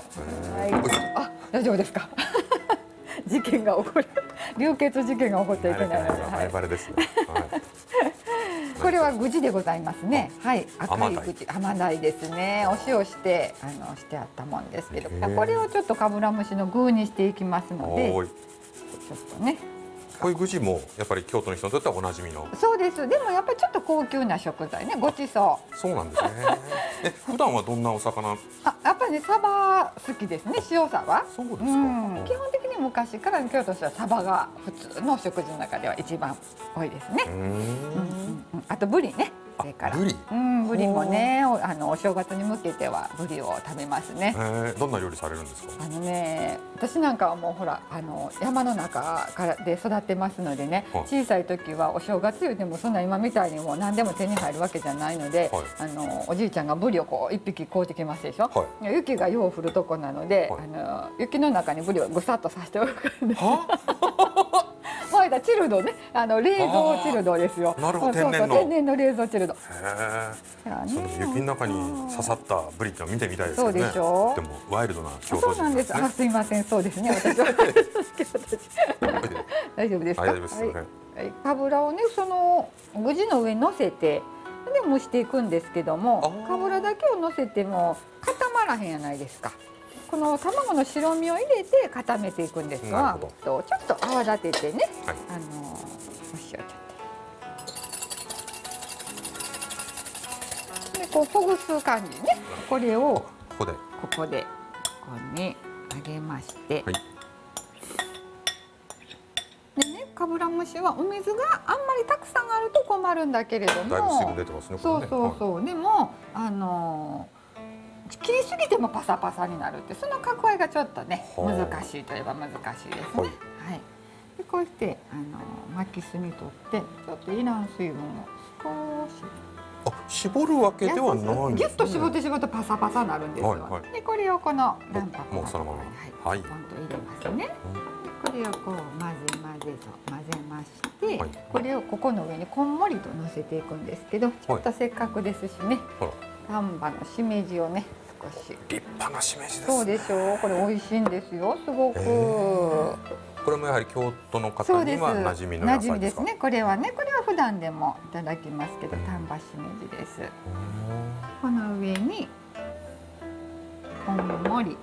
あ、大丈夫ですか。事件が起こる流血事件が起こってはいけないので、 バレバレですね。 これは具地でございますね。はい、赤い具地、甘鯛ですね。お塩してあのしてあったもんですけど、これをちょっとかぶら蒸しの具にしていきますので、ちょっとね。 こういう具地もやっぱり京都の人にとってはおなじみの。 そうです。でもやっぱりちょっと高級な食材ね、ごちそう。 そうなんですね。え、普段はどんなお魚？ あ、やっぱりね、サバ好きですね、塩サバ。 そうですか。 基本的に昔から京都としてはサバが普通の食事の中では一番多いですね。あとブリね。それから。 ブリ。 うん、ブリもね、あのお正月に向けてはブリを食べますね。 どんな料理されるんですか？ あのね、私なんかはもうほらあの山の中からで育ってますのでね、小さい時はお正月言うてもそんな今みたいにもう何でも手に入るわけじゃないので、あのおじいちゃんがブリをこう一匹買うてきますでしょ。雪がよう降るとこなので、あの雪の中にブリをぐさっと刺しておくんです。前だチルドね、あの冷蔵チルドですよ。 なるほど、天然の天然の冷蔵チルド。 へえ。その雪の中に刺さったブリって見てみたいですよね。 そうでしょ。 でもワイルドな京都人。 そうなんです。あ、すいません、そうですね。私は大丈夫ですか。 大丈夫ですね。 はい。かぶらをね、その具地の上に乗せて。で蒸していくんですけども、かぶらだけを乗せても固まらへんやないですか。この卵の白身を入れて固めていくんですが、ちょっと泡立ててね、はい、あのお塩ちょっと。 こうほぐす感じね。これをここでここでここに上げまして、 はい、 でね、かぶら蒸しはお水があんまりたくさんあると困るんだけれども、 だいぶ水分出てますね。 そうそうそう、はい、でもあのー、切りすぎてもパサパサになるって、その角合いがちょっとね難しいといえば難しいですね。はい、はい、でこうしてあのー、巻きすにとってちょっといらん水分を少し。 あ、絞るわけではないんですね。 ギュッと絞って絞ってパサパサになるんですよ。 はいはい、 でこれをこの卵白もうそのままはい、ポンと入れますね。これをこう混ぜ混ぜと混ぜまして、はい、これをここの上にこんもりと乗せていくんですけど、ちょっとせっかくですしね、はい、丹波のしめじをね少し。 立派なしめじですね。 そうでしょう。これ美味しいんですよ。すごく。 これもやはり京都の方には馴染みの野菜ですか。馴染みですね。 これはね、これは普段でもいただきますけど、丹波しめじです。この上にこんもり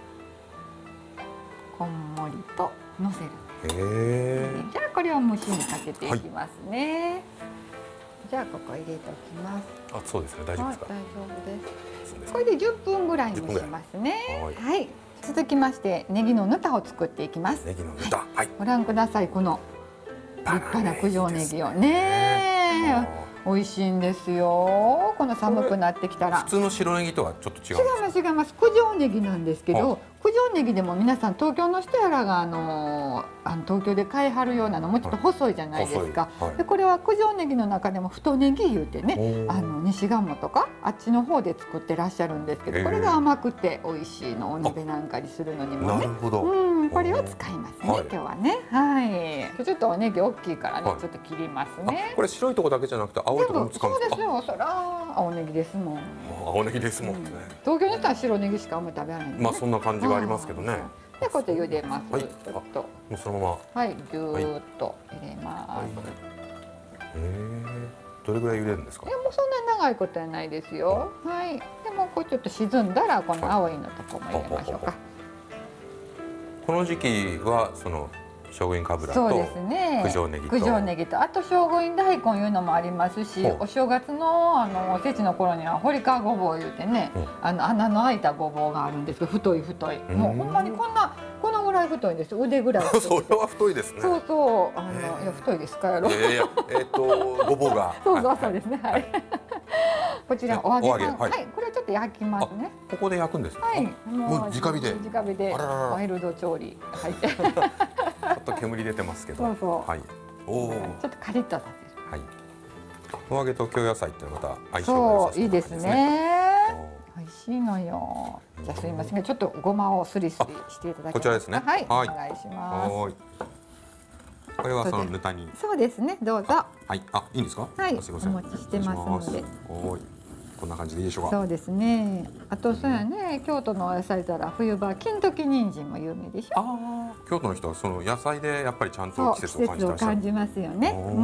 こんもりとのせる。へー。じゃあこれを蒸しにかけていきますね。はい、じゃあここ入れておきます。 あ、そうですね。大丈夫ですか。 大丈夫です。これでじゅっぷんぐらい蒸しますね。はい。続きましてネギのぬたを作っていきます。 ネギのぬた、はい、 ご覧ください。この立派な九条ネギをね、美味しいんですよ。この寒くなってきたら普通の白ネギとはちょっと違う。 違います違います。九条ネギなんですけど、九条ネギでも皆さん東京の人やらがあのあの東京で買いはるようなのもうちょっと細いじゃないですか。はいはい、でこれは九条ネギの中でも太ネギ言うてね、あの西蒲とかあっちの方で作ってらっしゃるんですけど、これが甘くて美味しいの。お鍋なんかにするのにもね。 なるほど。 うん、これを使いますね。はい、今日はね。はい。ちょっとおネギ大きいからね、はい、ちょっと切りますね。 これ白いとこだけじゃなくて青いところも使うんですか。 そうですよ。そら青ネギですもん。 青ネギですもんね。 うん、東京の人は白ネギしかあんまり食べない、ね。 まあそんな感じがありますけどね。 でこうやって茹でます。 はい。 ちょっと。もうそのまま。 はい、ぎゅーっと入れます。はい、へえ。どれぐらい茹でるんですか。 いやもうそんなに長いことはないですよ。はい。でもこうちょっと沈んだらこの青いのとこも入れましょうか。 この時期はその聖護院かぶらと九条ネギと九条ネギとあと聖護院大根いうのもありますし、お正月のあのおせちの頃には堀川ごぼういうてね、あの穴の開いたごぼうがあるんですけど、太い太い、もうほんまにこんなこのぐらい太いんです。腕ぐらい太い。 それは太いですね。 そうそう、あのいや太いですかやろ。 いやいや、えっとごぼうが。 そうそうそうですね。はい。こちらお揚げさん、はい、これちょっと焼きますね。 ここで焼くんです。 はい。 もう直火で。 直火で。ワイルド調理。はい。ちょっと煙出てますけど。 そうそう。 はい。おお。 ちょっとカリッとさせる。 はい。お揚げと京野菜ってまた相性が良さそういいですね。美味しいのよ。じゃあすみませんがちょっとごまをすりすりしていただきます。 こちらですね。 はい。お願いします。 はい。これはそのぬたに。 そうですね。どうぞ。 はい。あ、いいんですか。 はい。お持ちしてますので。 はい。こんな感じでいいでしょうか。 そうですね。あとそうやね、京都のお野菜たら冬場金時人参も有名でしょ。 ああ。京都の人はその野菜でやっぱりちゃんと季節を感じてらっしゃる。 季節を感じますよね。うん。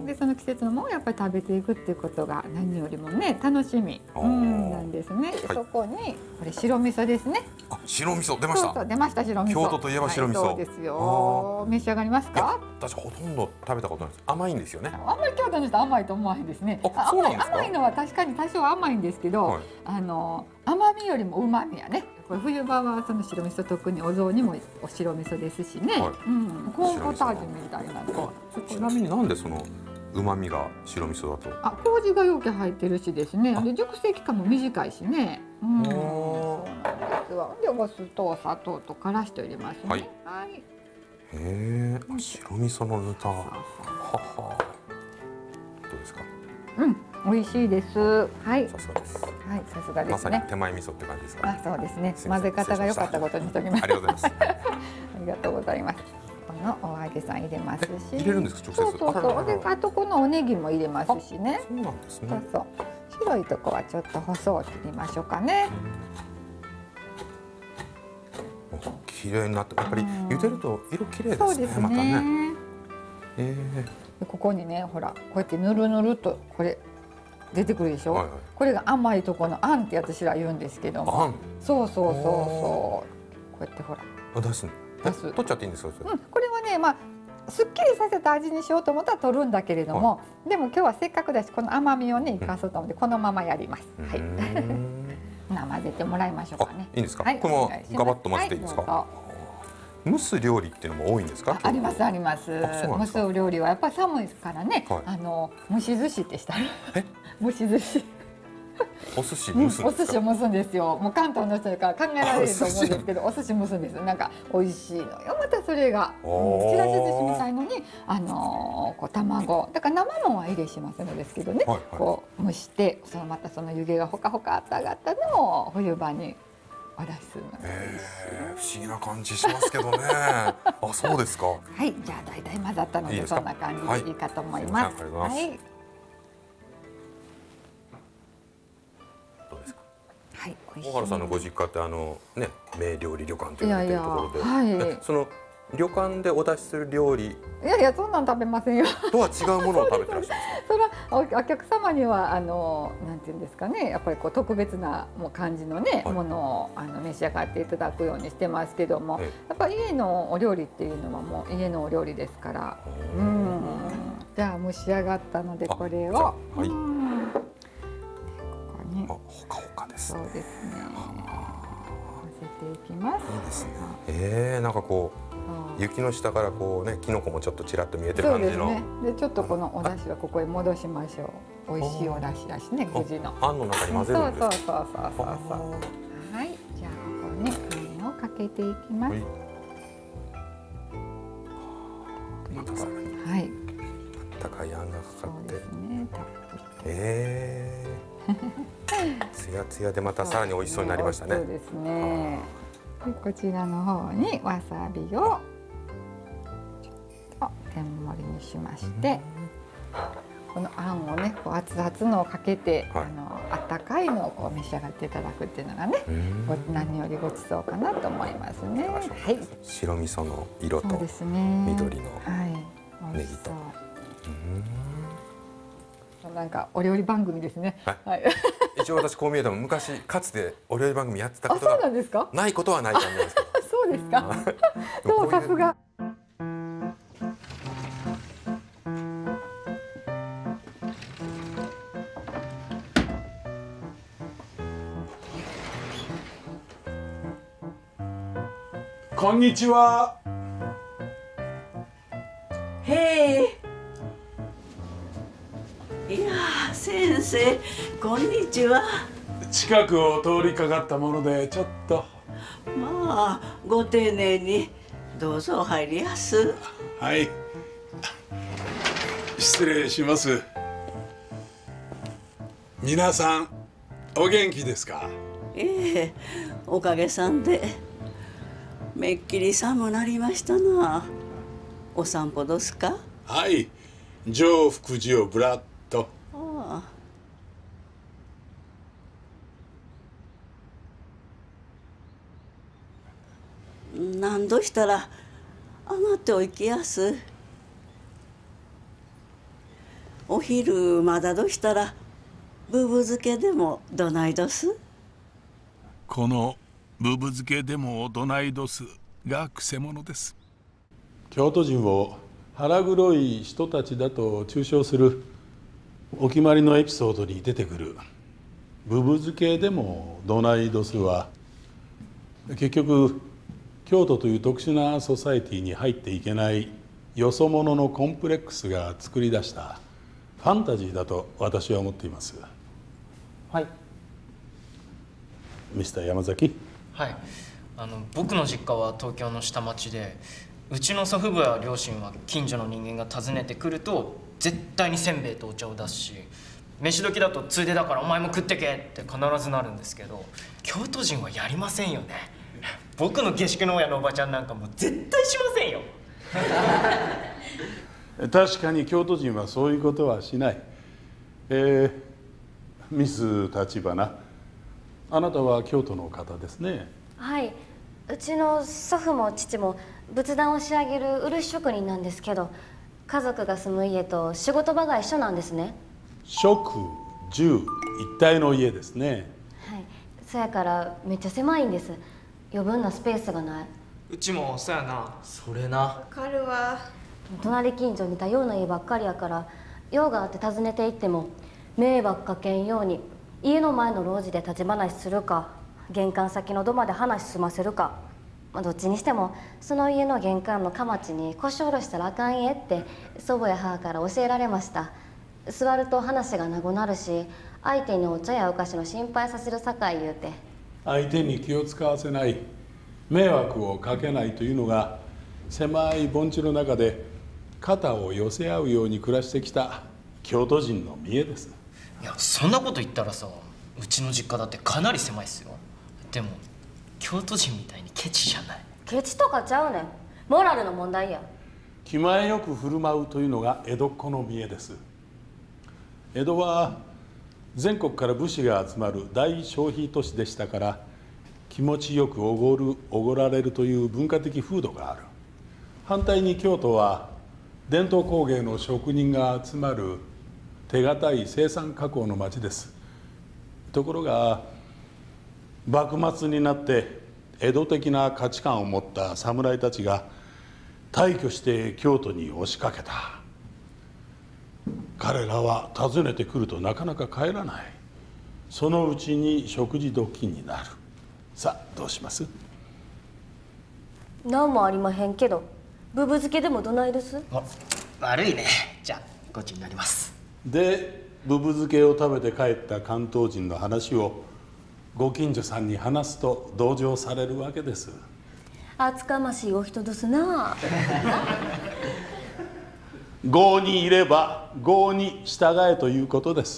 でその季節のものをやっぱり食べていくっていうことが何よりもね楽しみうんなんですね。そこにこれ白味噌ですね。 あ、白味噌出ました。 そうそう出ました白味噌。 京都といえば白味噌。 そうですよ。召し上がりますか。 私ほとんど食べたことないです。甘いんですよね。 あんまり京都の人甘いと思わへんですね。甘い甘いのは確かに多少甘いんですけど、あの甘みよりも旨味やね。これ冬場はその白味噌特にお雑煮もお白味噌ですしね。うん、コーンポタージュみたいなの。 ちなみになんでその旨味が白味噌だと。 あ、麹がよく入ってるしですね。で熟成期間も短いしね。うん、そうなんですわ。でお酢とお砂糖とからしと入れますね。はい。はい、 へえ、白味噌のぬた。はは。どうですか。 うん、美味しいです。はい。 さすがです。 はい、さすがですね。 まさに手前味噌って感じですか。 あ、そうですね。混ぜ方が良かったことにしておきます。 ありがとうございます。 ありがとうございます。このお揚げさん入れますし。 入れるんですか、直接。 そうそうそう。で、あとこのおネギも入れますしね。 そうなんですね。 そうそう。白いとこはちょっと細を切りましょうかね。 綺麗になって、やっぱり茹でると色綺麗ですね。またね。ええ。ここにね、ほら、こうやってぬるぬるとこれ出てくるでしょ。これが甘いとこのあんって私ら言うんですけども。 あん。 そうそうそうそう。こうやってほら。 出す。出す。取っちゃっていいんですか。 うん、これはね、まあすっきりさせた味にしようと思ったら取るんだけれども、はい、でも今日はせっかくだしこの甘みをね生かそうと思ってこのままやります。はい。混ぜてもらいましょうかね。 いいんですか。はい、このガバッと混ぜていいですか。はい、蒸す料理っていうのも多いんですか。 ありますあります。蒸す料理はやっぱり寒いからね。はい、あの蒸し寿司ってしたら。蒸し寿司。 お寿司蒸すんですか。 お寿司を蒸すんですよ。もう関東の人から考えられると思うんですけど、お寿司蒸すんです。なんか美味しいのよ。またそれがちらし寿司みたいのにあのこう卵、だから生もんは入れしますのですけどね。こう蒸してそのまたその湯気がほかほかあったがったのを冬場にお出しするの。 不思議な感じしますけどね。あ、そうですか。はい、じゃあ大体混ざったのでそんな感じでいいかと思います。はい。はい、 大原さんのご実家ってあのね名料理旅館と言われているところで、はい、その旅館でお出しする料理、 いやいやそんなん食べませんよ。 とは違うものを食べてらっしゃいます。 それはお客様にはあのなんていうんですかね、やっぱりこう特別なもう感じのね、はい、ものをあの召し上がっていただくようにしてますけども、ええ、やっぱり家のお料理っていうのはもう家のお料理ですから、うん、じゃあ蒸し上がったのでこれを。はい。 あ、ほかほかです。 そうですね。混ぜていきます。 いいですね。ええ、なんかこう雪の下からこうね、キノコもちょっとちらっと見えてる感じの。 そうですね。で、ちょっとこのお出汁はここへ戻しましょう。美味しいお出汁だしね、具地の。 あんの中に混ぜるんですか。 そうそうそうそうそう。はい、じゃあここにあんをかけていきます。 またさらに。 はい。 高いあんがかかって。 そうですね。たっぷり。 ええ。つやつやでまたさらに美味しそうになりましたね。 そうですね。でこちらの方にわさびをちょっと天盛りにしまして、このあんをねこう熱々のをかけて、はい、あの温かいのをこう召し上がっていただくっていうのがね、何よりごちそうかなと思いますね。はい。 白味噌の色と緑のネギと。 なんかお料理番組ですね。 はい。一応私こう見えても昔かつてお料理番組やってたことがないことはない感じなんですけど。 そうですか。そうさすが。 こんにちは。 へえ。いやー先生こんにちは。 近くを通りかかったものでちょっと。 まあご丁寧にどうぞお入りやす。 はい、失礼します。皆さんお元気ですか。 ええ、おかげさんで。めっきり寒なりましたな。お散歩どすか。 はい、上福寺をぶらっと。 ああ、何度したら上がっておいきやす。お昼まだどしたらブブ漬けでもどないどす。 このブブ漬けでもどないどすがくせ者です。 京都人を腹黒い人たちだと中傷するお決まりのエピソードに出てくるブブ漬けでもどないどすは結局京都という特殊なソサエティに入っていけないよそ者のコンプレックスが作り出したファンタジーだと私は思っています。 はい。 ミスター山崎。 はい。あの僕の実家は東京の下町で、うちの祖父母や両親は近所の人間が訪ねてくると絶対にせんべいとお茶を出すし、飯時だとついでだからお前も食ってけって必ずなるんですけど、京都人はやりませんよね。僕の下宿の親のおばちゃんなんかもう絶対しませんよ。 確かに京都人はそういうことはしない。えー、ミス立花、あなたは京都の方ですね。 はい、うちの祖父も父も仏壇を仕上げる漆職人なんですけど、家族が住む家と仕事場が一緒なんですね。 職住一体の家ですね。 はい、そやからめっちゃ狭いんです。余分なスペースがない。 うちもそうやな。それな。 わかるわ。 隣近所に似たような家ばっかりやから用があって訪ねて行っても迷惑かけんように家の前の路地で立ち話するか玄関先の土間で話済ませるか、まあ、どっちにしてもその家の玄関のかまちに腰下ろしたらあかんえって祖母や母から教えられました。座ると話がなくなるし相手にお茶やお菓子の心配させるさかい言うて、 相手に気を使わせない、迷惑をかけないというのが狭い盆地の中で肩を寄せ合うように暮らしてきた京都人の見栄です。 いや、そんなこと言ったらさ、うちの実家だってかなり狭いっすよ。でも京都人みたいにケチじゃない。 ケチとかちゃうねん、モラルの問題や。 気前よく振る舞うというのが江戸っ子の見栄です。江戸は全国から武士が集まる大消費都市でしたから、気持ちよくおごるおごられるという文化的風土がある。反対に京都は伝統工芸の職人が集まる手堅い生産加工の町です。ところが幕末になって江戸的な価値観を持った侍たちが大挙して京都に押しかけた。彼らは訪ねてくるとなかなか帰らない。そのうちに食事時になる。さあどうします？ 何もありまへんけど、ブブ漬けでもどないです？ あ、悪いね。じゃあこっちになります。 でブブ漬けを食べて帰った関東人の話をご近所さんに話すと同情されるわけです。 厚かましいお人ですな。 郷にいれば郷に従えということです。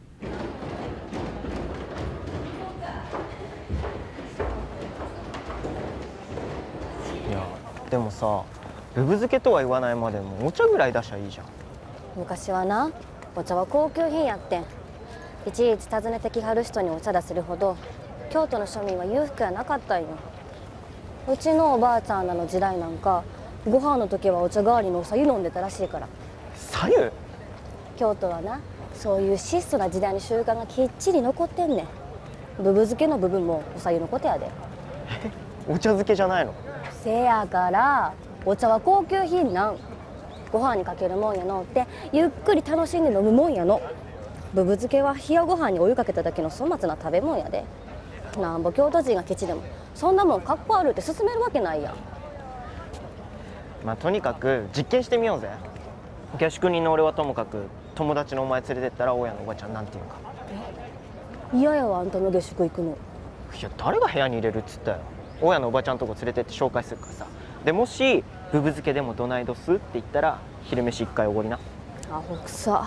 いやでもさ、ブブ漬けとは言わないまでもお茶ぐらい出しゃいいじゃん。 昔はな、お茶は高級品やってん。いちいち訪ねてきはる人にお茶出せるほど京都の庶民は裕福やなかったんよ。うちのおばあちゃんらの時代なんかご飯の時はお茶代わりのおさゆ飲んでたらしいから。 さゆ？ 京都はな、そういう質素な時代の習慣がきっちり残ってんねん。ブブ漬けの部分もおさゆのことやで。 お茶漬けじゃないの？ せやからお茶は高級品なん。ご飯にかけるもんやのってゆっくり楽しんで飲むもんやの。ブブ漬けは冷やご飯にお湯かけただけの粗末な食べ物やで。なんぼ京都人がケチでもそんなもんかっこ悪いって勧めるわけないやん。 まあとにかく実験してみようぜ。下宿人の俺はともかく友達のお前連れてったら大家のおばちゃんなんていうか。 嫌やわ、あんたの下宿行くの。 いや誰が部屋に入れるっつったよ。大家のおばちゃんとこ連れてって紹介するからさ。でもしブブ漬けでもどないどすって言ったら昼飯一回おごりな。 アホくさ。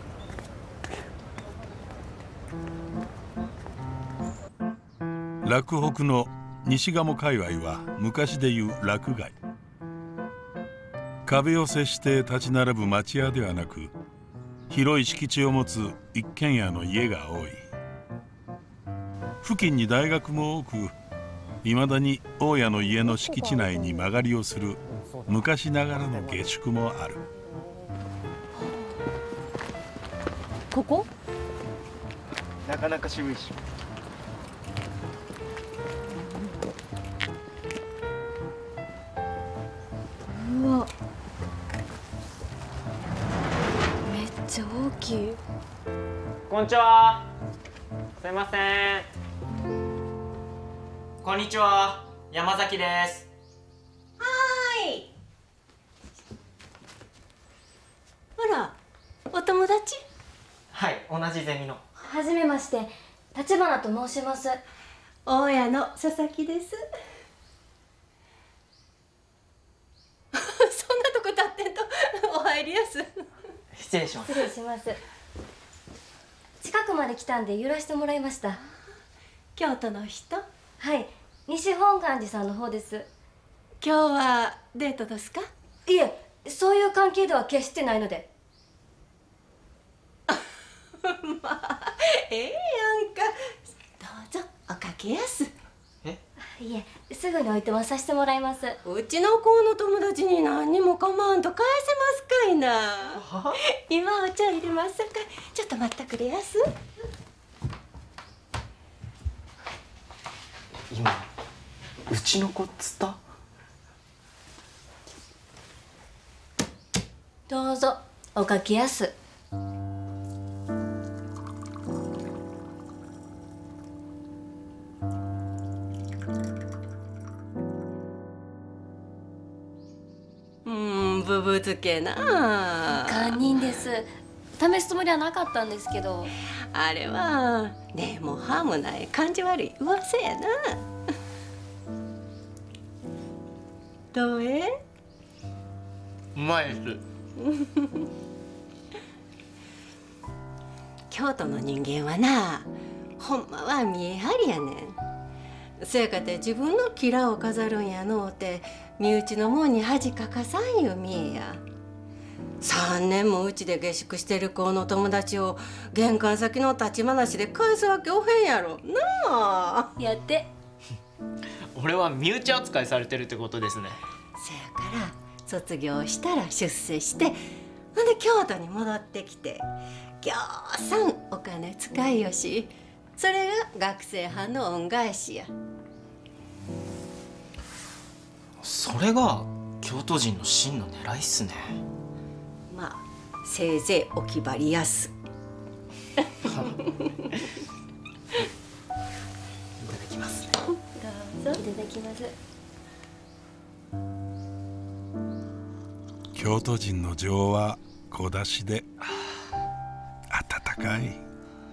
洛北の西鴨界隈は昔でいう洛街。壁を接して立ち並ぶ町屋ではなく、広い敷地を持つ一軒家の家が多い。付近に大学も多く、いまだに大家の家の敷地内に間借りをする昔ながらの下宿もある。 ここ？ なかなか渋いし。 うわ、めっちゃ大きい。 こんにちは。すいません。 こんにちは、山崎です。 はーい。あら、お友達？ はい、同じゼミの。 はじめまして、立花と申します。 大家の佐々木です。そんなとこ立ってんとお入りやす。 失礼します。 失礼します。近くまで来たんで揺らしてもらいました。 京都の人？ はい、西本願寺さんの方です。 今日はデートですか？ いえ、そういう関係では決してないので。 まあ、ええやんか。どうぞおかけやす。 え？ いえ、すぐにおいとまさせてもらいます。 うちの子の友達に何にも構わんと返せますかいな。今お茶入れますさかい、ちょっと待ってくれやす。 今うちの子っつった？ どうぞおかきやす。 うん、ぶぶ漬けな。 堪忍です。試すつもりはなかったんですけど。 あれはねえもうハムない感じ悪い噂やな。どうえ？ うまいです。 京都の人間はな、ほんまは見え張りやねん。そやかて自分のキラを飾るんやのうて身内のもんに恥かかさんいう見えや。さんねんもうちで下宿してる子の友達を玄関先の立ち話で返すわけおへんやろなあ。 やって俺は身内扱いされてるってことですね。 せやから卒業したら出世してほんで京都に戻ってきてぎょうさんお金使いよし、それが学生班の恩返しや。 それが京都人の真の狙いっすね。 まあせいぜいお気張りやす。いただきます。 どうぞ。いただきます。 京都人の情は小出しで温かい。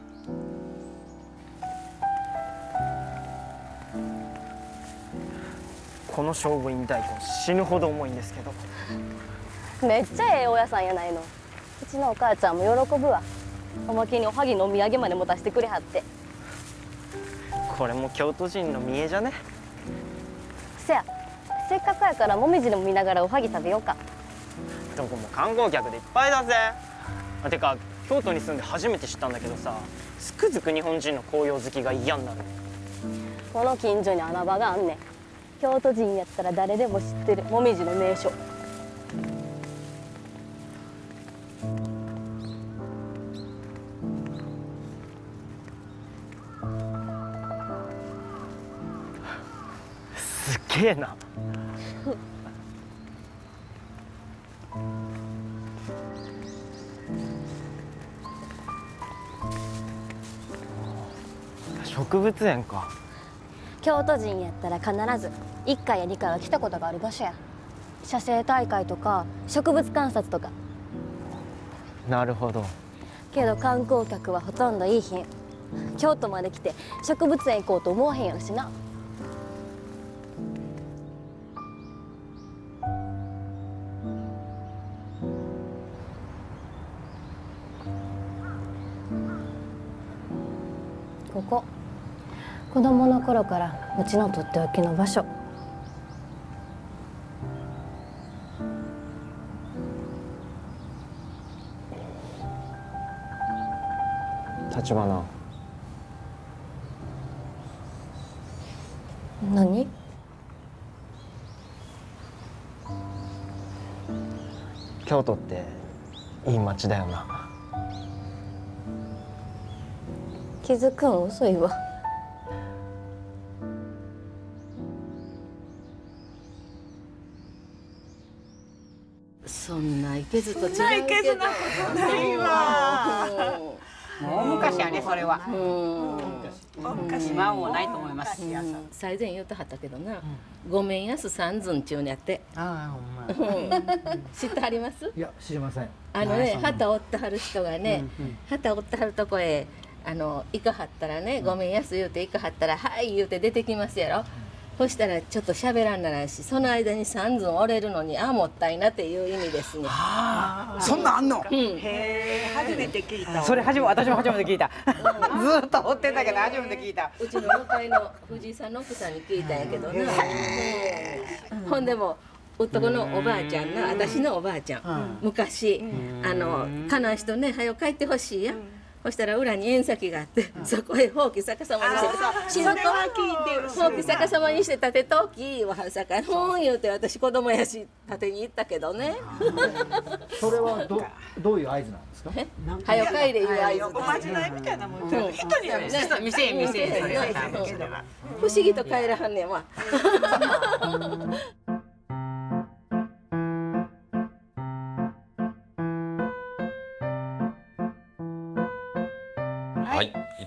この聖護院大根死ぬほど重いんですけど。 めっちゃええお野菜やないの。うちのお母ちゃんも喜ぶわ。おまけにおはぎのお土産まで持たせてくれはって。 これも京都人の見栄じゃね。 せや、せっかくやからもみじでも見ながらおはぎ食べようか。 どこも観光客でいっぱいだぜ。あてか京都に住んで初めて知ったんだけどさ、つくづく日本人の紅葉好きが嫌になる。 この近所に穴場があんねん。京都人やったら誰でも知ってるもみじの名所。 すっげえな。植物園か。 京都人やったら必ずいっかいやにかいは来たことがある場所や。写生大会とか植物観察とか。 なるほど。 けど観光客はほとんどいいひん。京都まで来て植物園行こうと思わへんやろしな。ここ子供の頃からうちのとっておきの場所。 立花。 何？ 京都っていい街だよな。 気づくん遅いわ。 そんないけずと違うけど。 そんないけずなことないわ。もう昔やねそれは。昔今はもうないと思います。 最前言うとはったけどな、ごめんやす三寸ちゅうのやって。 ああほんま。 知ってはります？ いや知りません。 あのね、旗折ってはる人がね、旗折ってはるとこへあの行かはったらね、ごめんやす言うて行かはったらはい言うて出てきますやろ。そしたらちょっと喋らんならんし、その間に三寸折れるのにあもったいなっていう意味ですね。 ああ、そんなんあんの？ うん。 へえ、初めて聞いた。それ初め私も初めて聞いた。ずっと追ってたけど初めて聞いた。 うちの向かいの藤井さんの奥さんに聞いたんやけどな。ほんでもうっとこのおばあちゃんな、私のおばあちゃん、昔あのかなん人ね、はよ帰ってほしいや。そしたら裏に縁先があって、そこへほうき逆さまにして、 それは聞いてる。 ほうき逆さまにして立てときはるさかい、ほん言うて私子供やし立てに行ったけどね。 それはどどういう合図なんですか？ はよ帰れいう合図。 おまじないみたいなもん。人にはね、店へ店へ。 不思議と帰らはんねんわ。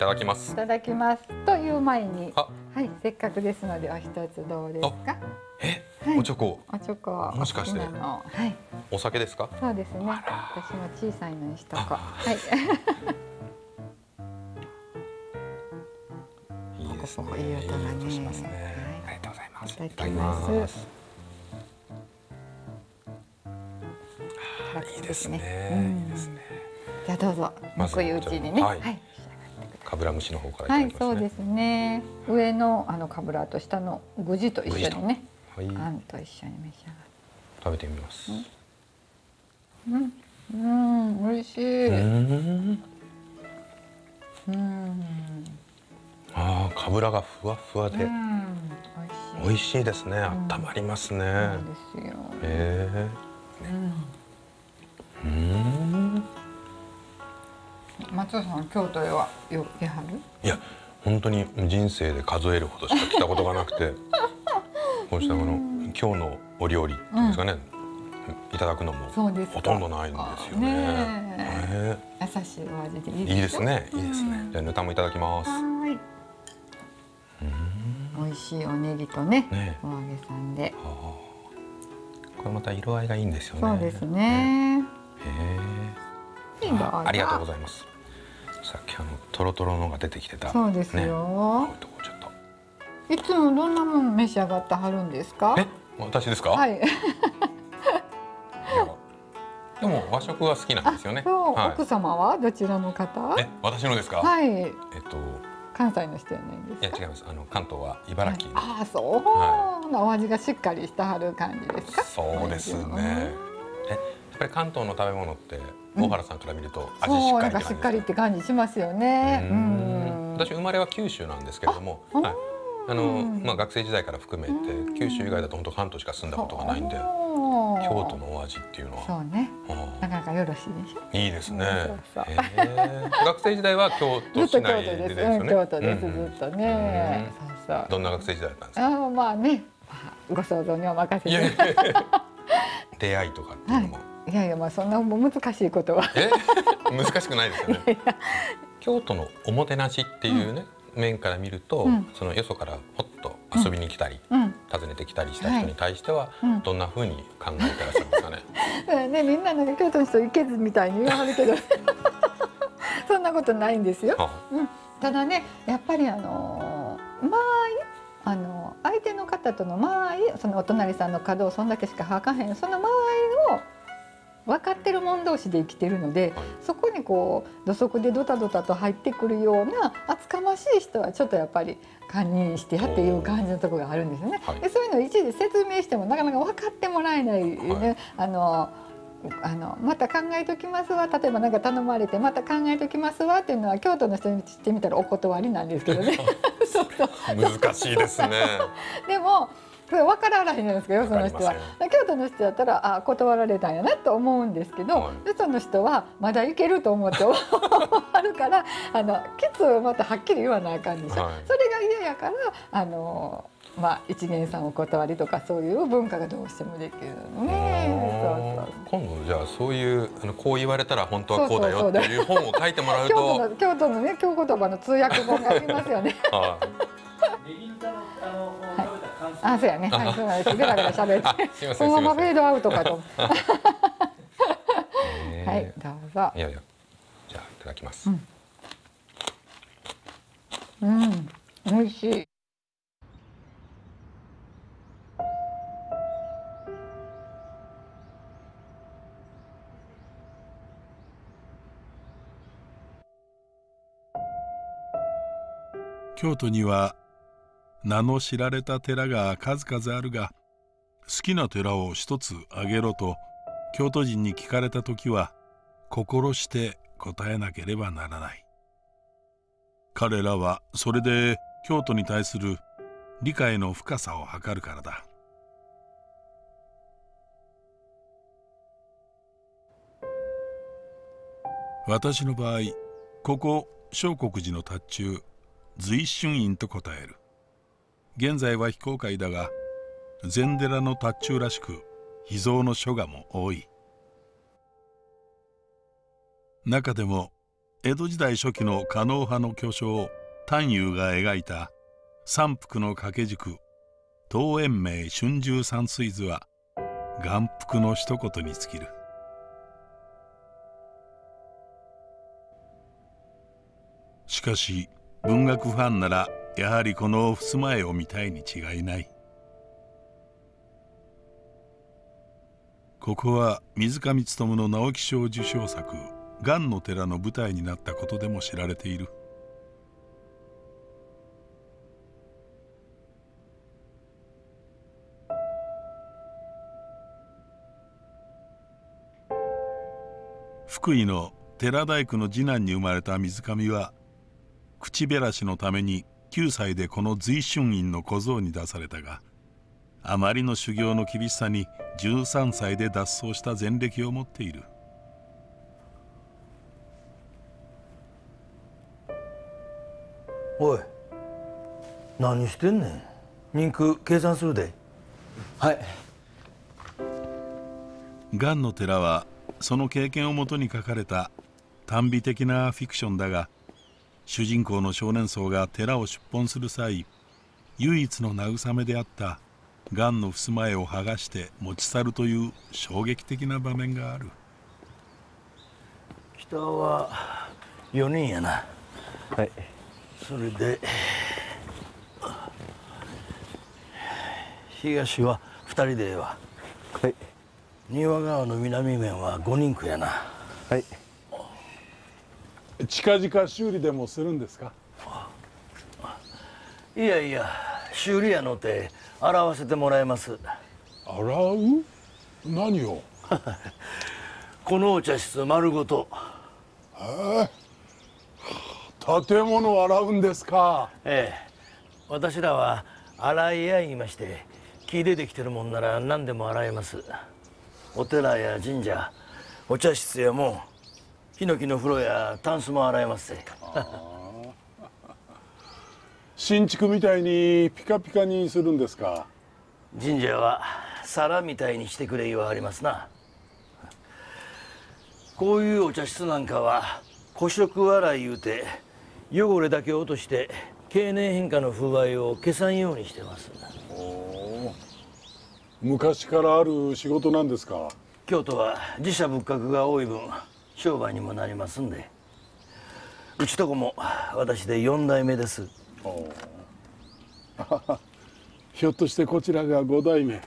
ただきます。 いただきますという前に、はい、せっかくですのでお一つどうですか。 え、 はい、 おちょこ。 おちょこ。 もしかして。 はい。 お酒ですか。 そうですね。私も小さいのにしとこう。はい。 いいですね。 いい音がね。 しますね。ありがとうございます。 いただきます。 いいですね。いいですね。 じゃあどうぞ。ぬくいうちにね。はい。 かぶら蒸しの方からいただきますね。 はい、そうですね。上のあのかぶらと下の具地と一緒にね。あんと一緒に召し上がって。 食べてみます。 うん、うん、美味しい。うん。うん。 ああ、かぶらがふわふわで。美味しいですね。温まりますね。 そうですよ。 ええ。うん。 松尾さん、京都へはよく来はる？ いや、本当に人生で数えるほどしか来たことがなくて、こうしたこの今日のお料理っていうんですかね、いただくのもほとんどないんですよね。 優しいお味でいいいいですね、いいですね。じゃあぬたもいただきます。 はい。美味しいおネギとね、お揚げさんで。 これまた色合いがいいんですよね。 そうですね。へえ。ありがとうございます。さっきあのトロトロのが出てきてた。 そうですよ。いつもどんなもの召し上がってはるんですか？ え、私ですか？ はい。 でも和食は好きなんですよね。 奥様はどちらの方？ え、私のですか？ はい。 えっと関西の人やないんですか？ いや違います。あの関東は茨城。 ああ、そう。お味がしっかりしたはる感じですか？ そうですね。え、やっぱり関東の食べ物って大原さんから見ると味しっかりって感じですか？ しっかりって感じしますよね。うん。 私生まれは九州なんですけれども、はい。あのまあ学生時代から含めて九州以外だと本当関東しか住んだことがないんで、京都のお味っていうのはそうね。なかなかよろしいでしょ。 いいですね。学生時代は京都市内でですよね。 京都ですずっとね。そうそう。 どんな学生時代だったんですか？ ああ、まあね、ご想像にお任せて。 出会いとかっていうのも。 いやいや、まあそんな難しいことは。 え、難しくないですよね。京都のおもてなしっていうね面から見ると、そのよそからほっと遊びに来たり訪ねてきたりした人に対してはどんな風に考えてらっしゃるんですかね。 ね、みんななんか京都の人行けずみたいに言わはるけどそんなことないんですよ。ただね、やっぱりあのまああの相手の方との間合い、そのお隣さんの角をそんだけしか履かへん、その間合いを分かってる者同士で生きてるので、はい、そこにこう土足でドタドタと入ってくるような厚かましい人はちょっとやっぱり堪忍してやっていう感じのところがあるんですよね。はい、でそういうのを一時説明してもなかなか分かってもらえないね、はい、あのあのまた考えときますわ、例えば何か頼まれてまた考えときますわっていうのは京都の人にしてみたらお断りなんですけどね。そうそう難しいですね。 でも分からへんじゃないですか、よその人は。京都の人だったらあ断られたんやなと思うんですけど、はい、よその人はまだいけると思ってあるからあのケツをまたはっきり言わなあかんでしょ、はい、それが嫌やからあの、まあ、一元さんお断りとかそういう文化がどうしてもできるのね。そうそう今度じゃあそういうあのこう言われたら本当はこうだよっていう本を書いてもらうと京都の京都のね京言葉の通訳本がありますよね。あ、そうやね。はい、そうなんです。ベラベラ喋って、そのままフェードアウトかと。はい、どうぞ。 いやいや、じゃあいただきます。 うん、うん、美味しい。 京都には名の知られた寺が数々あるが、好きな寺を一つ挙げろと京都人に聞かれた時は心して答えなければならない。彼らはそれで京都に対する理解の深さを測るからだ。私の場合、ここ聖国寺の塔頭随春院と答える。現在は非公開だが、禅寺の塔頭らしく秘蔵の書画も多い。中でも江戸時代初期の狩野派の巨匠探幽が描いた三幅の掛け軸東円明春秋山水図は眼福の一言に尽きる。しかし文学ファンならやはりこの襖絵を見たいに違いない。ここは水上勉の直木賞受賞作「雁の寺」の舞台になったことでも知られている。福井の寺大工の次男に生まれた水上は口減らしのためにきゅうさいでこの随春院の小僧に出されたが、あまりの修行の厳しさにじゅうさんさいで脱走した前歴を持っている。 おい、何してんねん。人空計算するで。はい。 雁の寺はその経験をもとに書かれた短美的なフィクションだが、主人公の少年僧が寺を出奔する際、唯一の慰めであった雁の襖絵を剥がして持ち去るという衝撃的な場面がある。 北はよにんやな。はい。それで東はふたりでええわ。はい。庭川の南面はごにん区やな。はい。 近々修理でもするんですか？ いやいや、修理やのて洗わせてもらいます。 洗う？何を？ このお茶室丸ごと。 えー、建物を洗うんですか？ ええ、私らは洗い屋言いまして、木でできてるもんなら何でも洗えます。お寺や神社、お茶室や門、ヒノキの風呂やタンスも洗えますぜ。 新築みたいにピカピカにするんですか？ 神社は皿みたいにしてくれ言わはりますな。こういうお茶室なんかは古色洗い言うて汚れだけ落として経年変化の風合いを消さんようにしてます。 お、昔からある仕事なんですか？ 京都は寺社仏閣が多い分商売にもなりますんで、うちとこも私でよんだいめです。おひょっとしてこちらがごだいめ？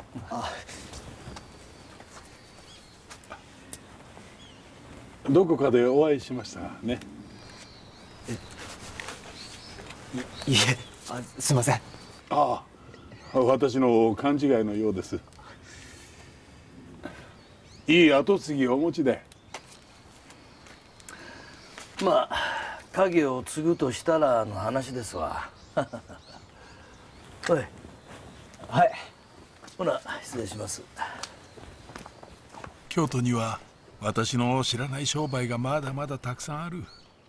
どこかでお会いしましたね。 いいえ、あ、すいません。 ああ、私の勘違いのようです。いい跡継ぎをお持ちで。 まあ家業を継ぐとしたらの話ですわ。おい。はい。ほな失礼します。 京都には私の知らない商売がまだまだたくさんある。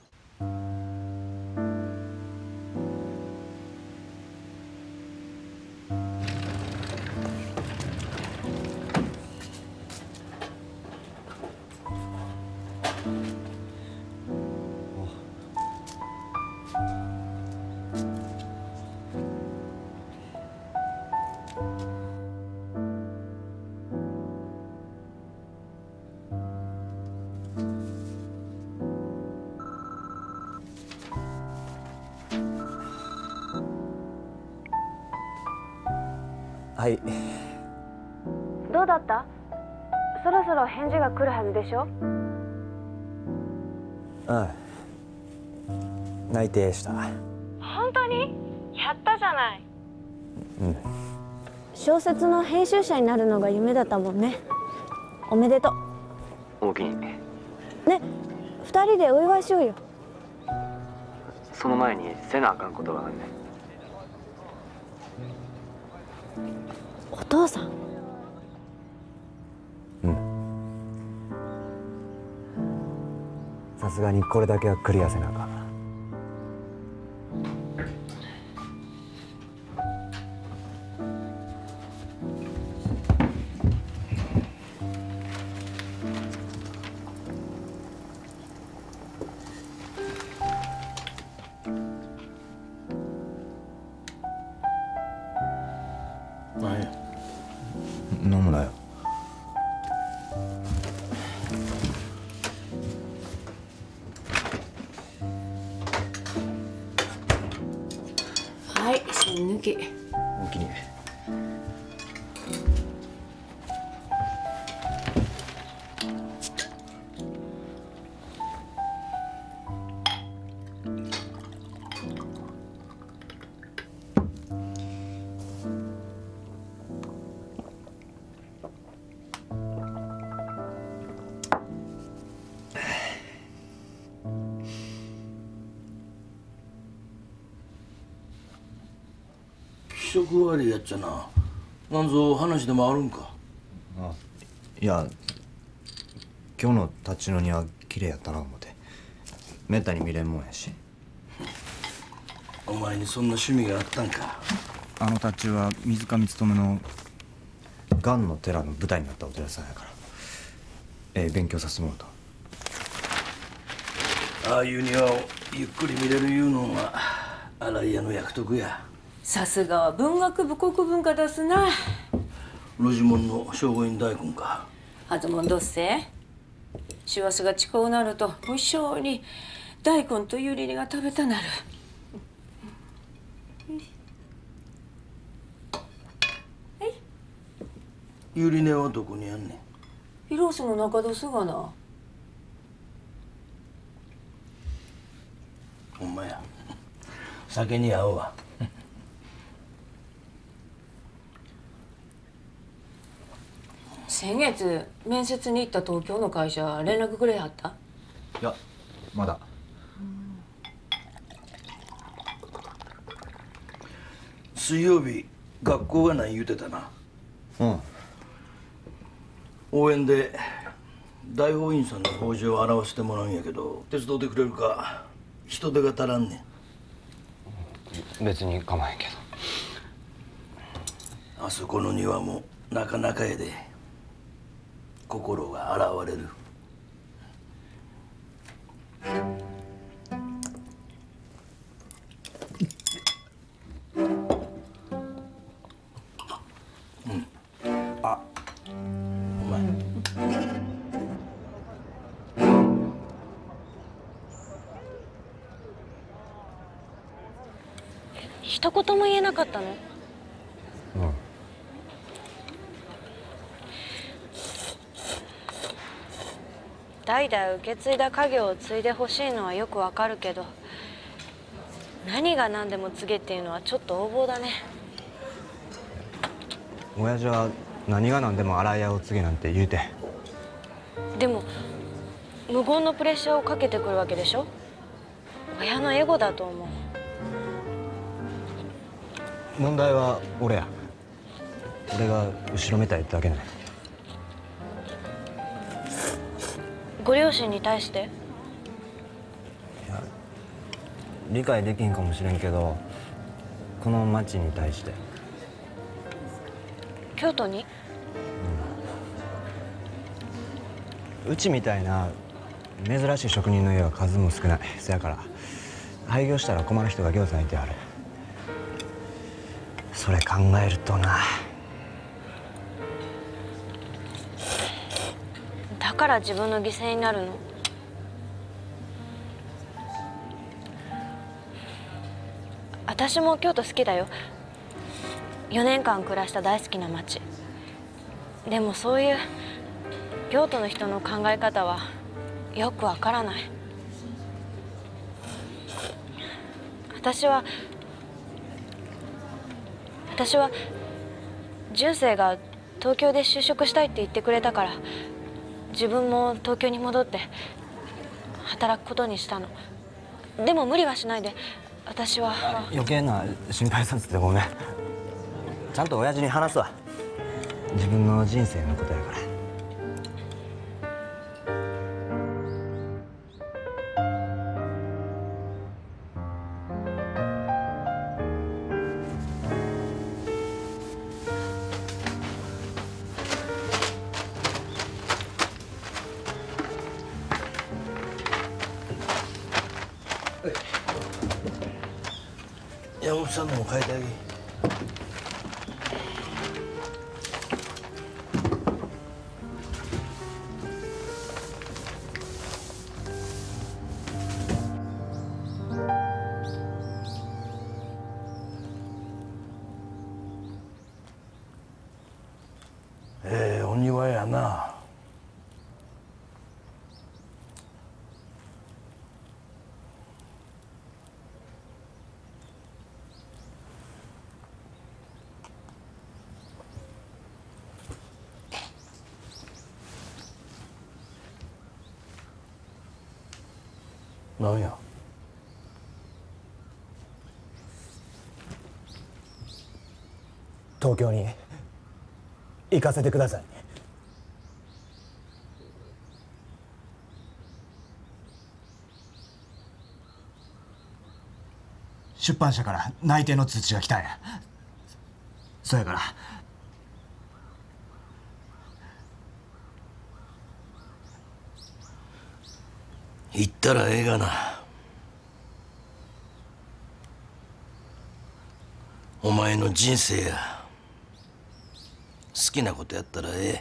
はい。 どうだった？そろそろ返事が来るはずでしょ？ うん。内定した。 本当に？やったじゃない。 うん。 小説の編集者になるのが夢だったもんね。おめでとう。 おおきに。 ね、二人でお祝いしようよ。 その前にせなあかんことがあるね。 お父さん。 うん。さすがにこれだけはクリアせなあかん。 飲むなよ。 はい、栓抜き。 お気に。 気色悪いやっちゃな。なんぞ話でもあるんか。 あ、いや、今日の立ちの庭綺麗やったな思って。めったに見れんもんやし。 お前にそんな趣味があったんか。 あの立ちは水上勉のガンの寺の舞台になったお寺さんやから、ええ勉強させてもらった。 ああいう庭をゆっくり見れるいうのは洗い屋の役得や。 さすがは文学部国文化出すな。 路地門の聖護院大根か。 はずもんどっせ師走が近うなると無性に大根とゆりりが食べたなる。 ゆり根はどこにあんねん。 広瀬の中どすがな。 ほんまや。酒に合うわ。 先月面接に行った東京の会社連絡くれはった？ いや、まだ。 水曜日学校がない言うてたな。 うん。 応援で大法院さんの法事を表してもらうんやけど、手伝ってくれるか。人手が足らんねん。別に構えんけど。あそこの庭もなかなかやで。心が洗われる。うん。あ、うまい。 一言も言えなかったの？ うん。 代々受け継いだ家業を継いでほしいのはよくわかるけど、何が何でも継げっていうのはちょっと横暴だね。 親父は何が何でも洗い屋を継げなんて言うて。 でも無言のプレッシャーをかけてくるわけでしょ。親のエゴだと思う。 問題は俺や。俺が後ろめたいだけない。 ご両親に対して？ いや、理解できんかもしれんけど、この町に対して。 京都に？ うん、うちみたいな珍しい職人の家は数も少ない。そやから廃業したら困る人がぎょうさんいてある。それ考えるとな。 だから自分の犠牲になるの？私も京都好きだよ。よねんかん暮らした大好きな町。でもそういう京都の人の考え方はよくわからない。私は私は純正が東京で就職したいって言ってくれたから、自分も東京に戻って働くことにしたの。でも無理はしないで。私は余計な心配させてごめん。ちゃんと親父に話すわ。自分の人生のことやから。 山本さんのも変えてあげ。 ええお庭やな。なんや。 東京に行かせてください。出版社から内定の通知が来たんや。そやから行ったらええがな。お前の人生や。好きなことやったらえ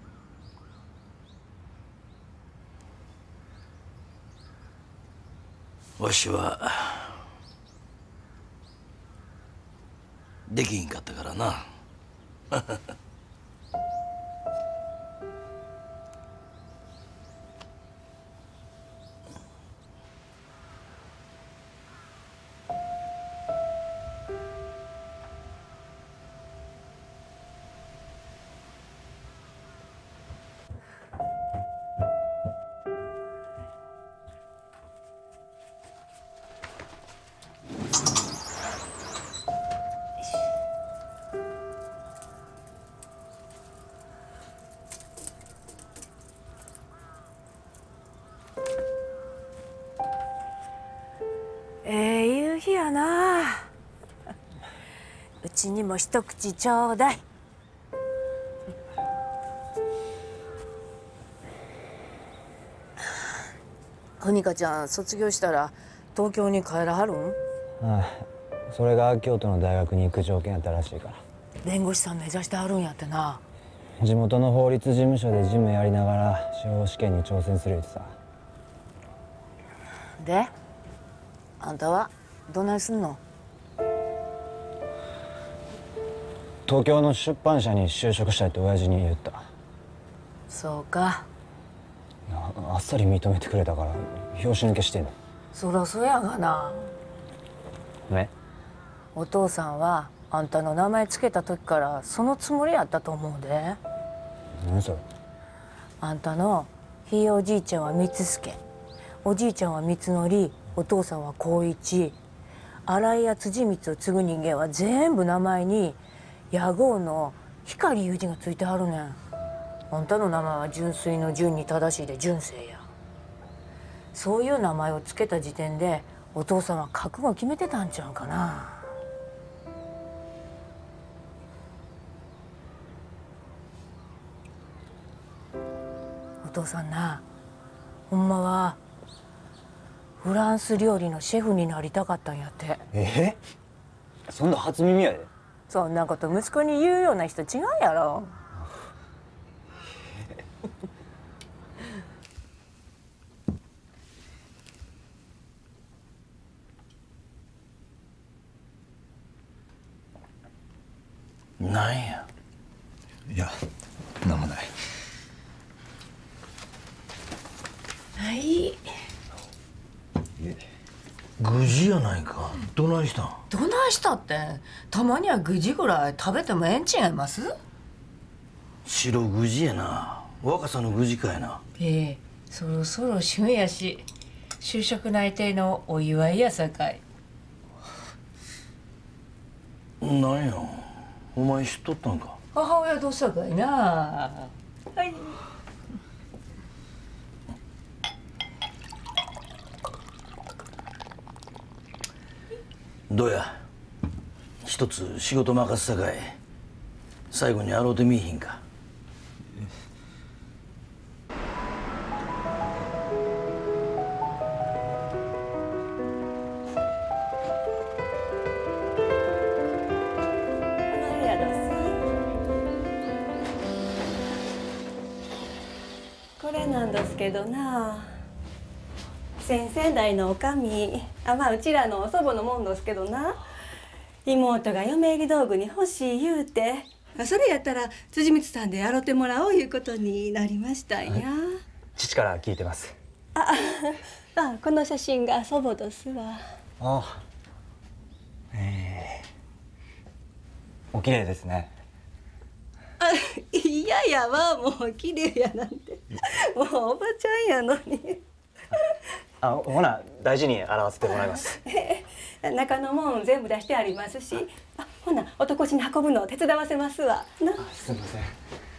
え。わしはできんかったからな。 ええ夕日やな。うちにも一口ちょうだい。ふみかちゃん卒業したら東京に帰らはるん？ ああ、それが京都の大学に行く条件やったらしいから。 弁護士さん目指してはるんやってな。 地元の法律事務所で事務やりながら司法試験に挑戦するってさ。 であんたはどないすんの？ 東京の出版社に就職したいって親父に言った。 そうか。 あ, あっさり認めてくれたから拍子抜けしてんの。 そらそやがな。 ね、 お父さんはあんたの名前つけた時からそのつもりやったと思うで。 何それ。 あんたのひいおじいちゃんは光助、おじいちゃんは光則、お父さんは光一、新井や辻光を継ぐ人間は全部名前に屋号の光いう字がついてはるねん。あんたの名前は純粋の純に正しいで純正や。そういう名前をつけた時点でお父さんは覚悟決めてたんちゃうかな。お父さんな、ほんまはフランス料理のシェフになりたかったんやって。 えー、そんな初耳やで。 そんなこと息子に言うような人違うやろ。 なんや。 いや、なんもない。 はい。 無事やないか。どないしたん？ どないしたって、たまにはぐじぐらい食べてもええんちゃいます？ 白ぐじやな。若さのぐじかやな。 ええ、そろそろ旬やし、就職内定のお祝いやさかい。 なんや、お前知っとったんか。 母親どうしたかいな。はい。 どうや、一つ仕事任せたかい。最後に洗うてみいひんか。 これなんですけどな、先々代のおかみ、あ、まあうちらのお祖母のもんですけどな、妹が嫁入り道具に欲しい言うてそれやったら辻光さんで洗ってもらおういうことになりましたんや。 父から聞いてます。 ああ、この写真が祖母ですわ。 ああ、ええー、お綺麗ですね。 あ、いややわ、もう綺麗やなんてもうおばちゃんやのに。 あ、ほな大事に洗わせてもらいます。 中のもん全部出してありますし、あ、ほな男腰に運ぶのを手伝わせますわな。 すみません。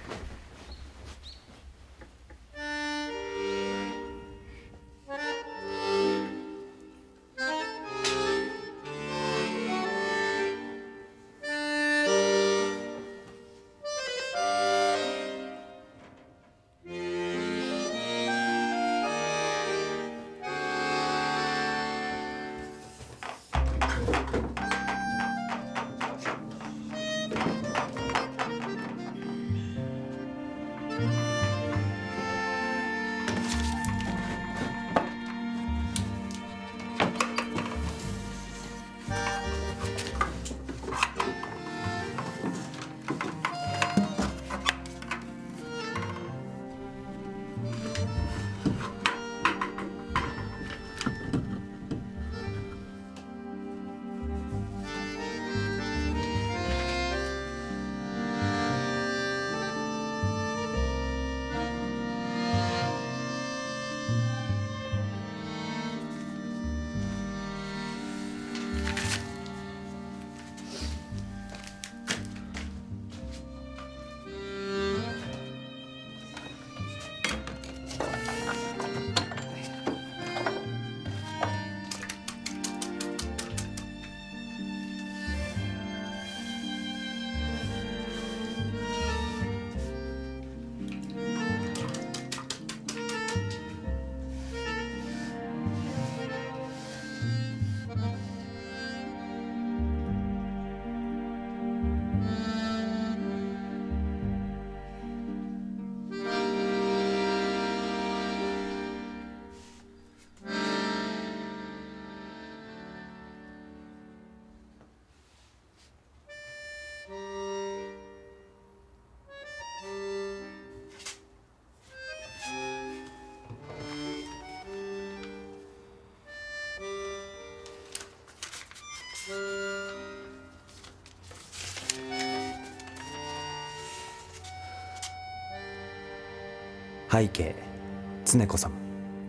背景常子様。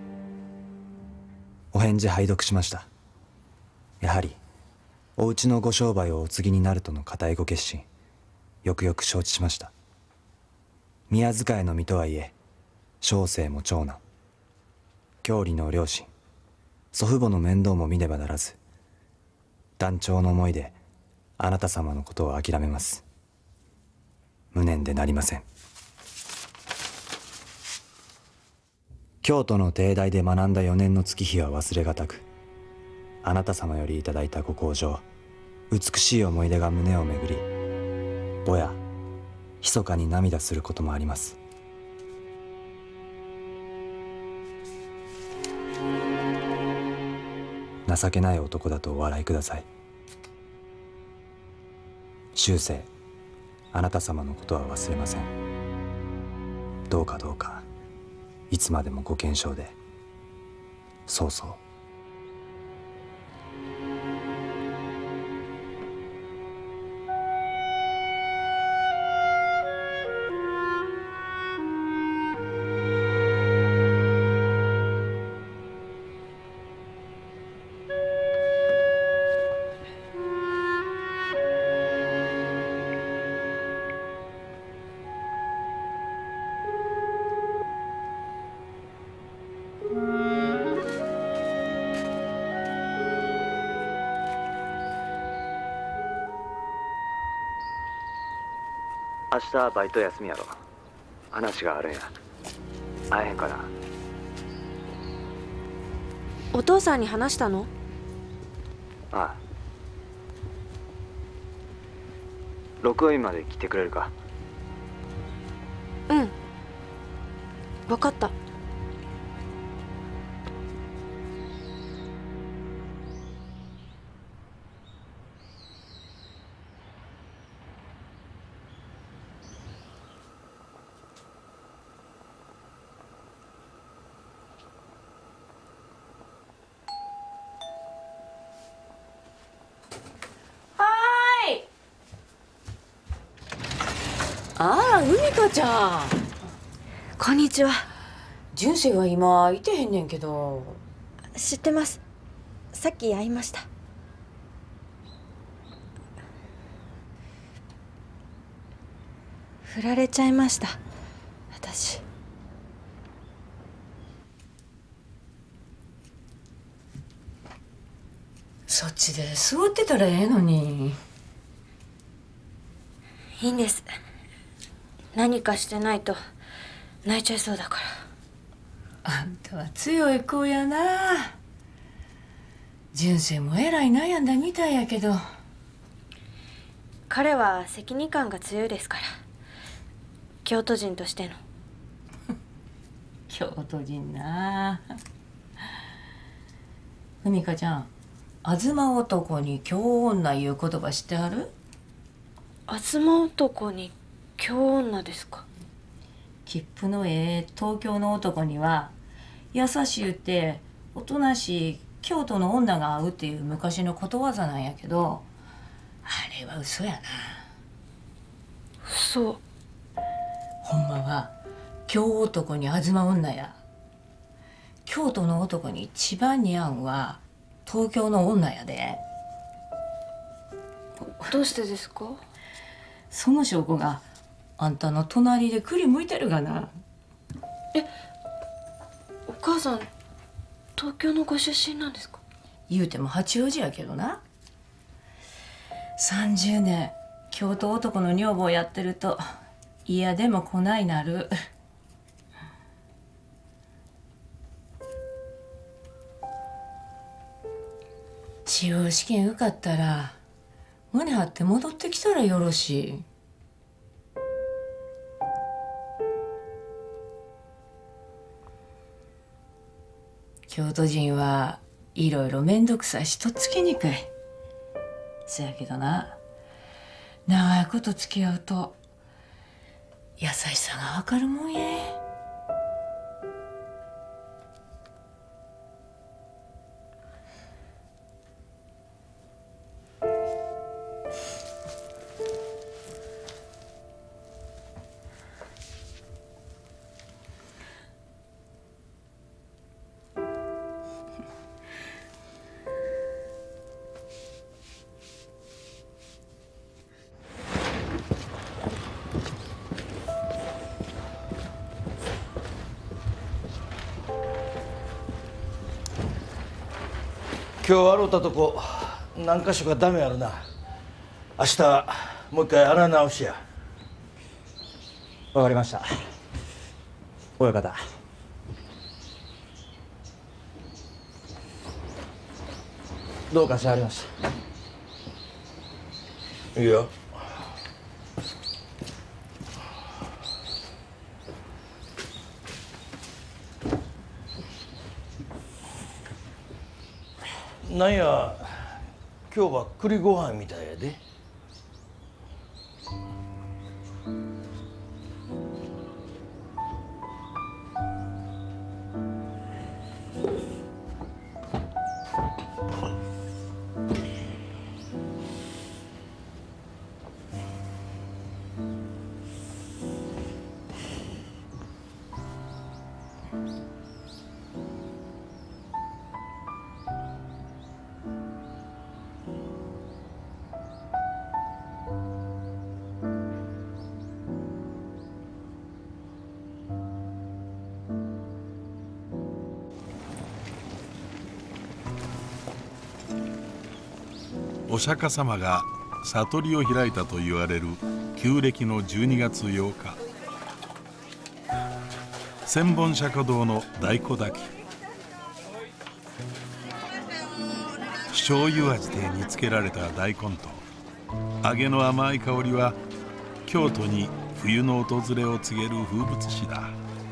お返事拝読しました。やはりお家のご商売をお継ぎになるとの固いご決心、よくよく承知しました。宮遣いの身とはいえ小生も長男、郷里の両親、祖父母の面倒も見ねばならず、断腸の思いであなた様のことを諦めます。無念でなりません。京都の帝大で学んだよねんの月日は忘れがたく、あなた様よりいただいたご厚情、美しい思い出が胸をめぐり、ぼや密かに涙することもあります。情けない男だとお笑いください。終生あなた様のことは忘れません。どうかどうかいつまでもご健勝で。そうそう。明日バイト休みやろ。話があるんや。会えへんかな。 お父さんに話したの？ ああ。録音まで来てくれるか。 うん、分かった。 あら、海香ちゃん。 こんにちは。 純正は今いてへんねんけど。 知ってます。さっき会いました。振られちゃいました、私。 そっちで座ってたらええのに。 いいんです。何かしてないと泣いちゃいそうだから。 あんたは強い子やな。純正もえらい悩んだみたいやけど。 彼は責任感が強いですから。京都人としての。 京都人な。海香ちゃん、東男に京女いう言葉知ってはる？ 東男に京女ですか？ 切符のええ東京の男には優しゅうておとなしい京都の女が合うっていう昔のことわざなんやけど、あれは嘘やな。 嘘？ ほんまは京男に東女や。京都の男に一番似合うんは東京の女やで。 どうしてですか？ その証拠があんたの隣で栗むいてるがな。 え、お母さん東京のご出身なんですか？ 言うても八王子やけどな。さんじゅうねん京都男の女房やってると嫌でもこないなる。司法試験受かったら胸張って戻ってきたらよろしい。京都人はいろいろ面倒くさいしとっつきにくい。せやけどな、長いこと付き合うと優しさがわかるもんや。 今日洗うたとこ何箇所かダメあるな。明日もう一回洗い直しや。 わかりました。親方、どうかしてありました。 いいよ。なんや今日は栗ご飯みたいやで。 お釈迦様が悟りを開いたと言われる旧暦のじゅうにがつようか、千本釈迦堂の大根炊き、醤油味で煮つけられた大根と揚げの甘い香りは京都に冬の訪れを告げる風物詩だ。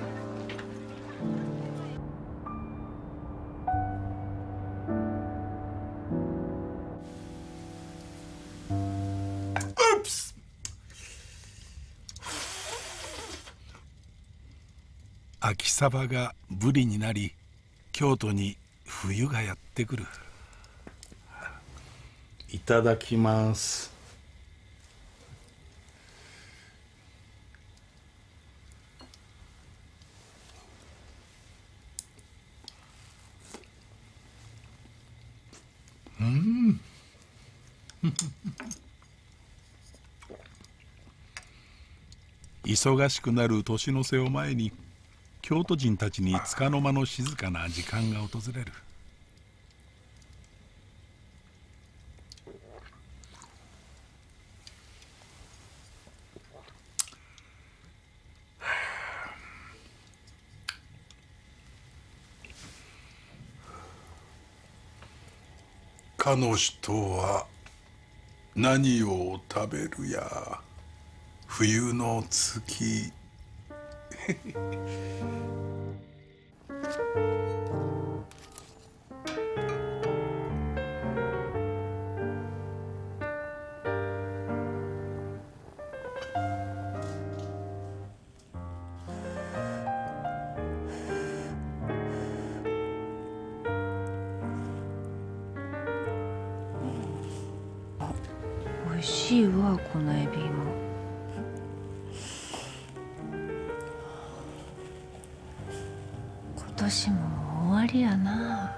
秋サバがブリになり、京都に冬がやってくる。 いただきます。 忙しくなる年の瀬を前に京都人たちに束の間の静かな時間が訪れる。 かの人は何を食べるや冬の月。 美味しいわこのエビも。今年も終わりやな。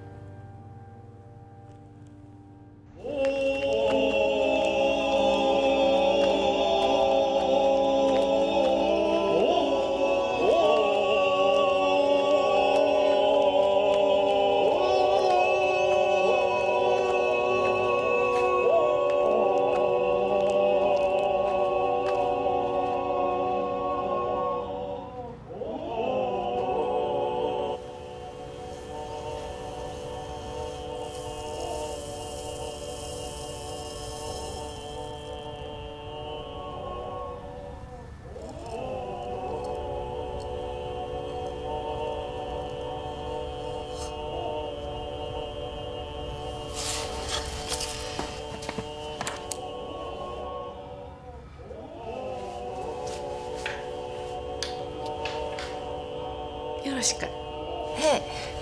よろしく。 へえ。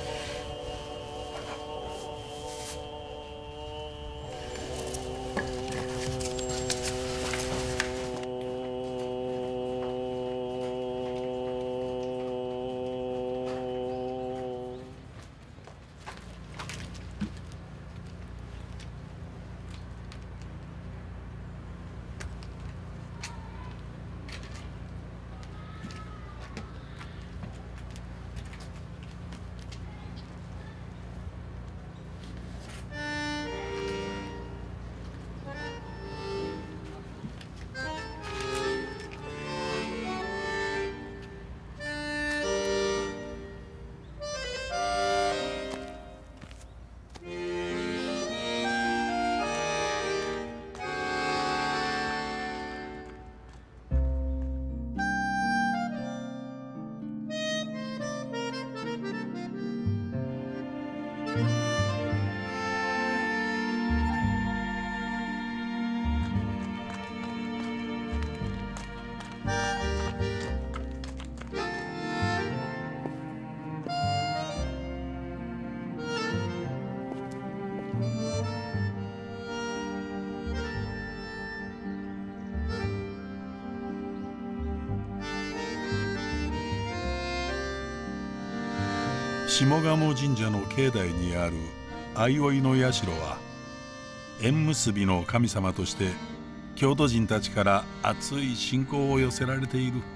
下鴨神社の境内にある相生の社は縁結びの神様として京都人たちから熱い信仰を寄せられている。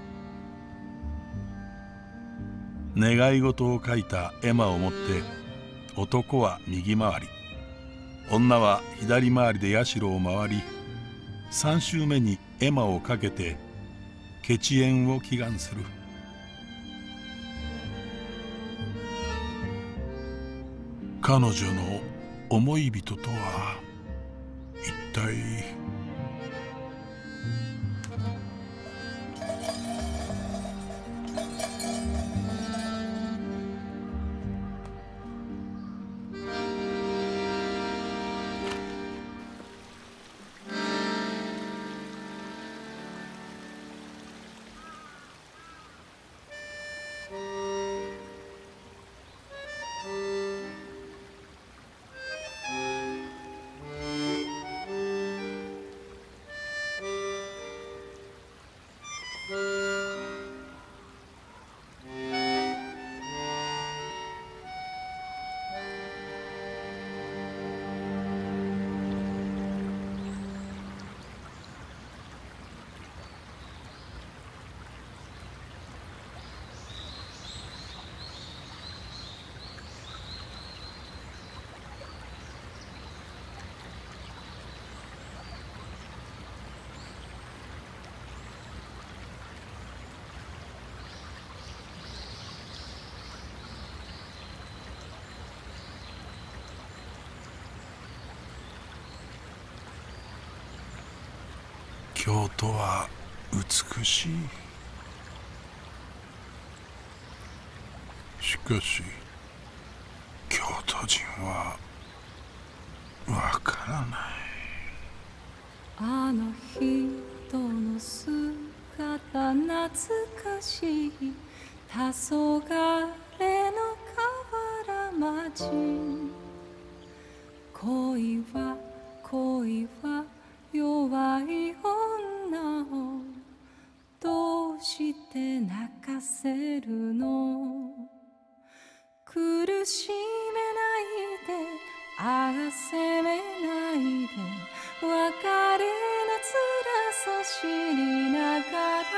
願い事を書いた絵馬を持って男は右回り、女は左回りで社を回り、三周目に絵馬をかけて血縁を祈願する。彼女の思い人とは一体。 京都は美しい。しかし京都人はわからない。 あの人の姿懐かしい黄昏の河原町。恋は恋は弱い女をどうして泣かせるの。苦しめないでああ責めないで別れの辛さ知りながら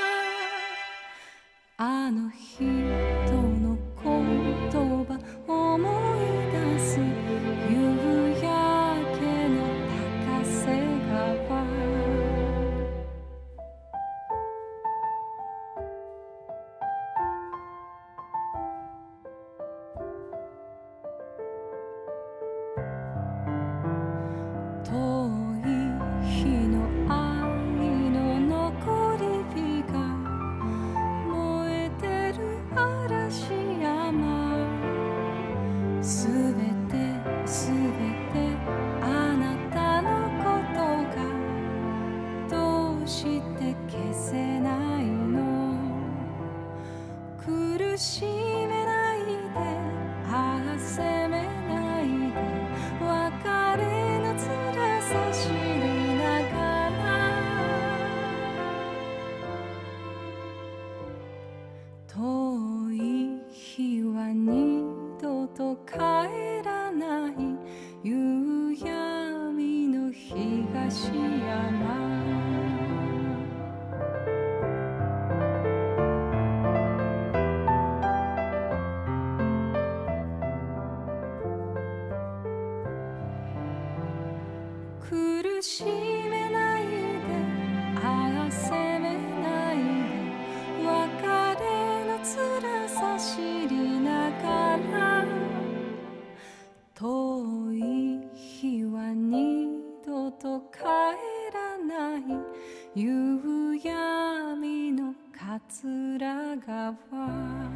あの人の言葉思い出す夕焼けの高瀬川。遠い日の愛の残り火が燃えてる嵐山。すべてすべてあなたのことがどうして消せないの。苦しめないでああ責めないで別れの辛さ知りながら遠い日は二度と帰らない夕闇の東山。苦しめないでああ責めないで別れの辛さ知りながら遠い日は二度と帰らない夕闇の桂川。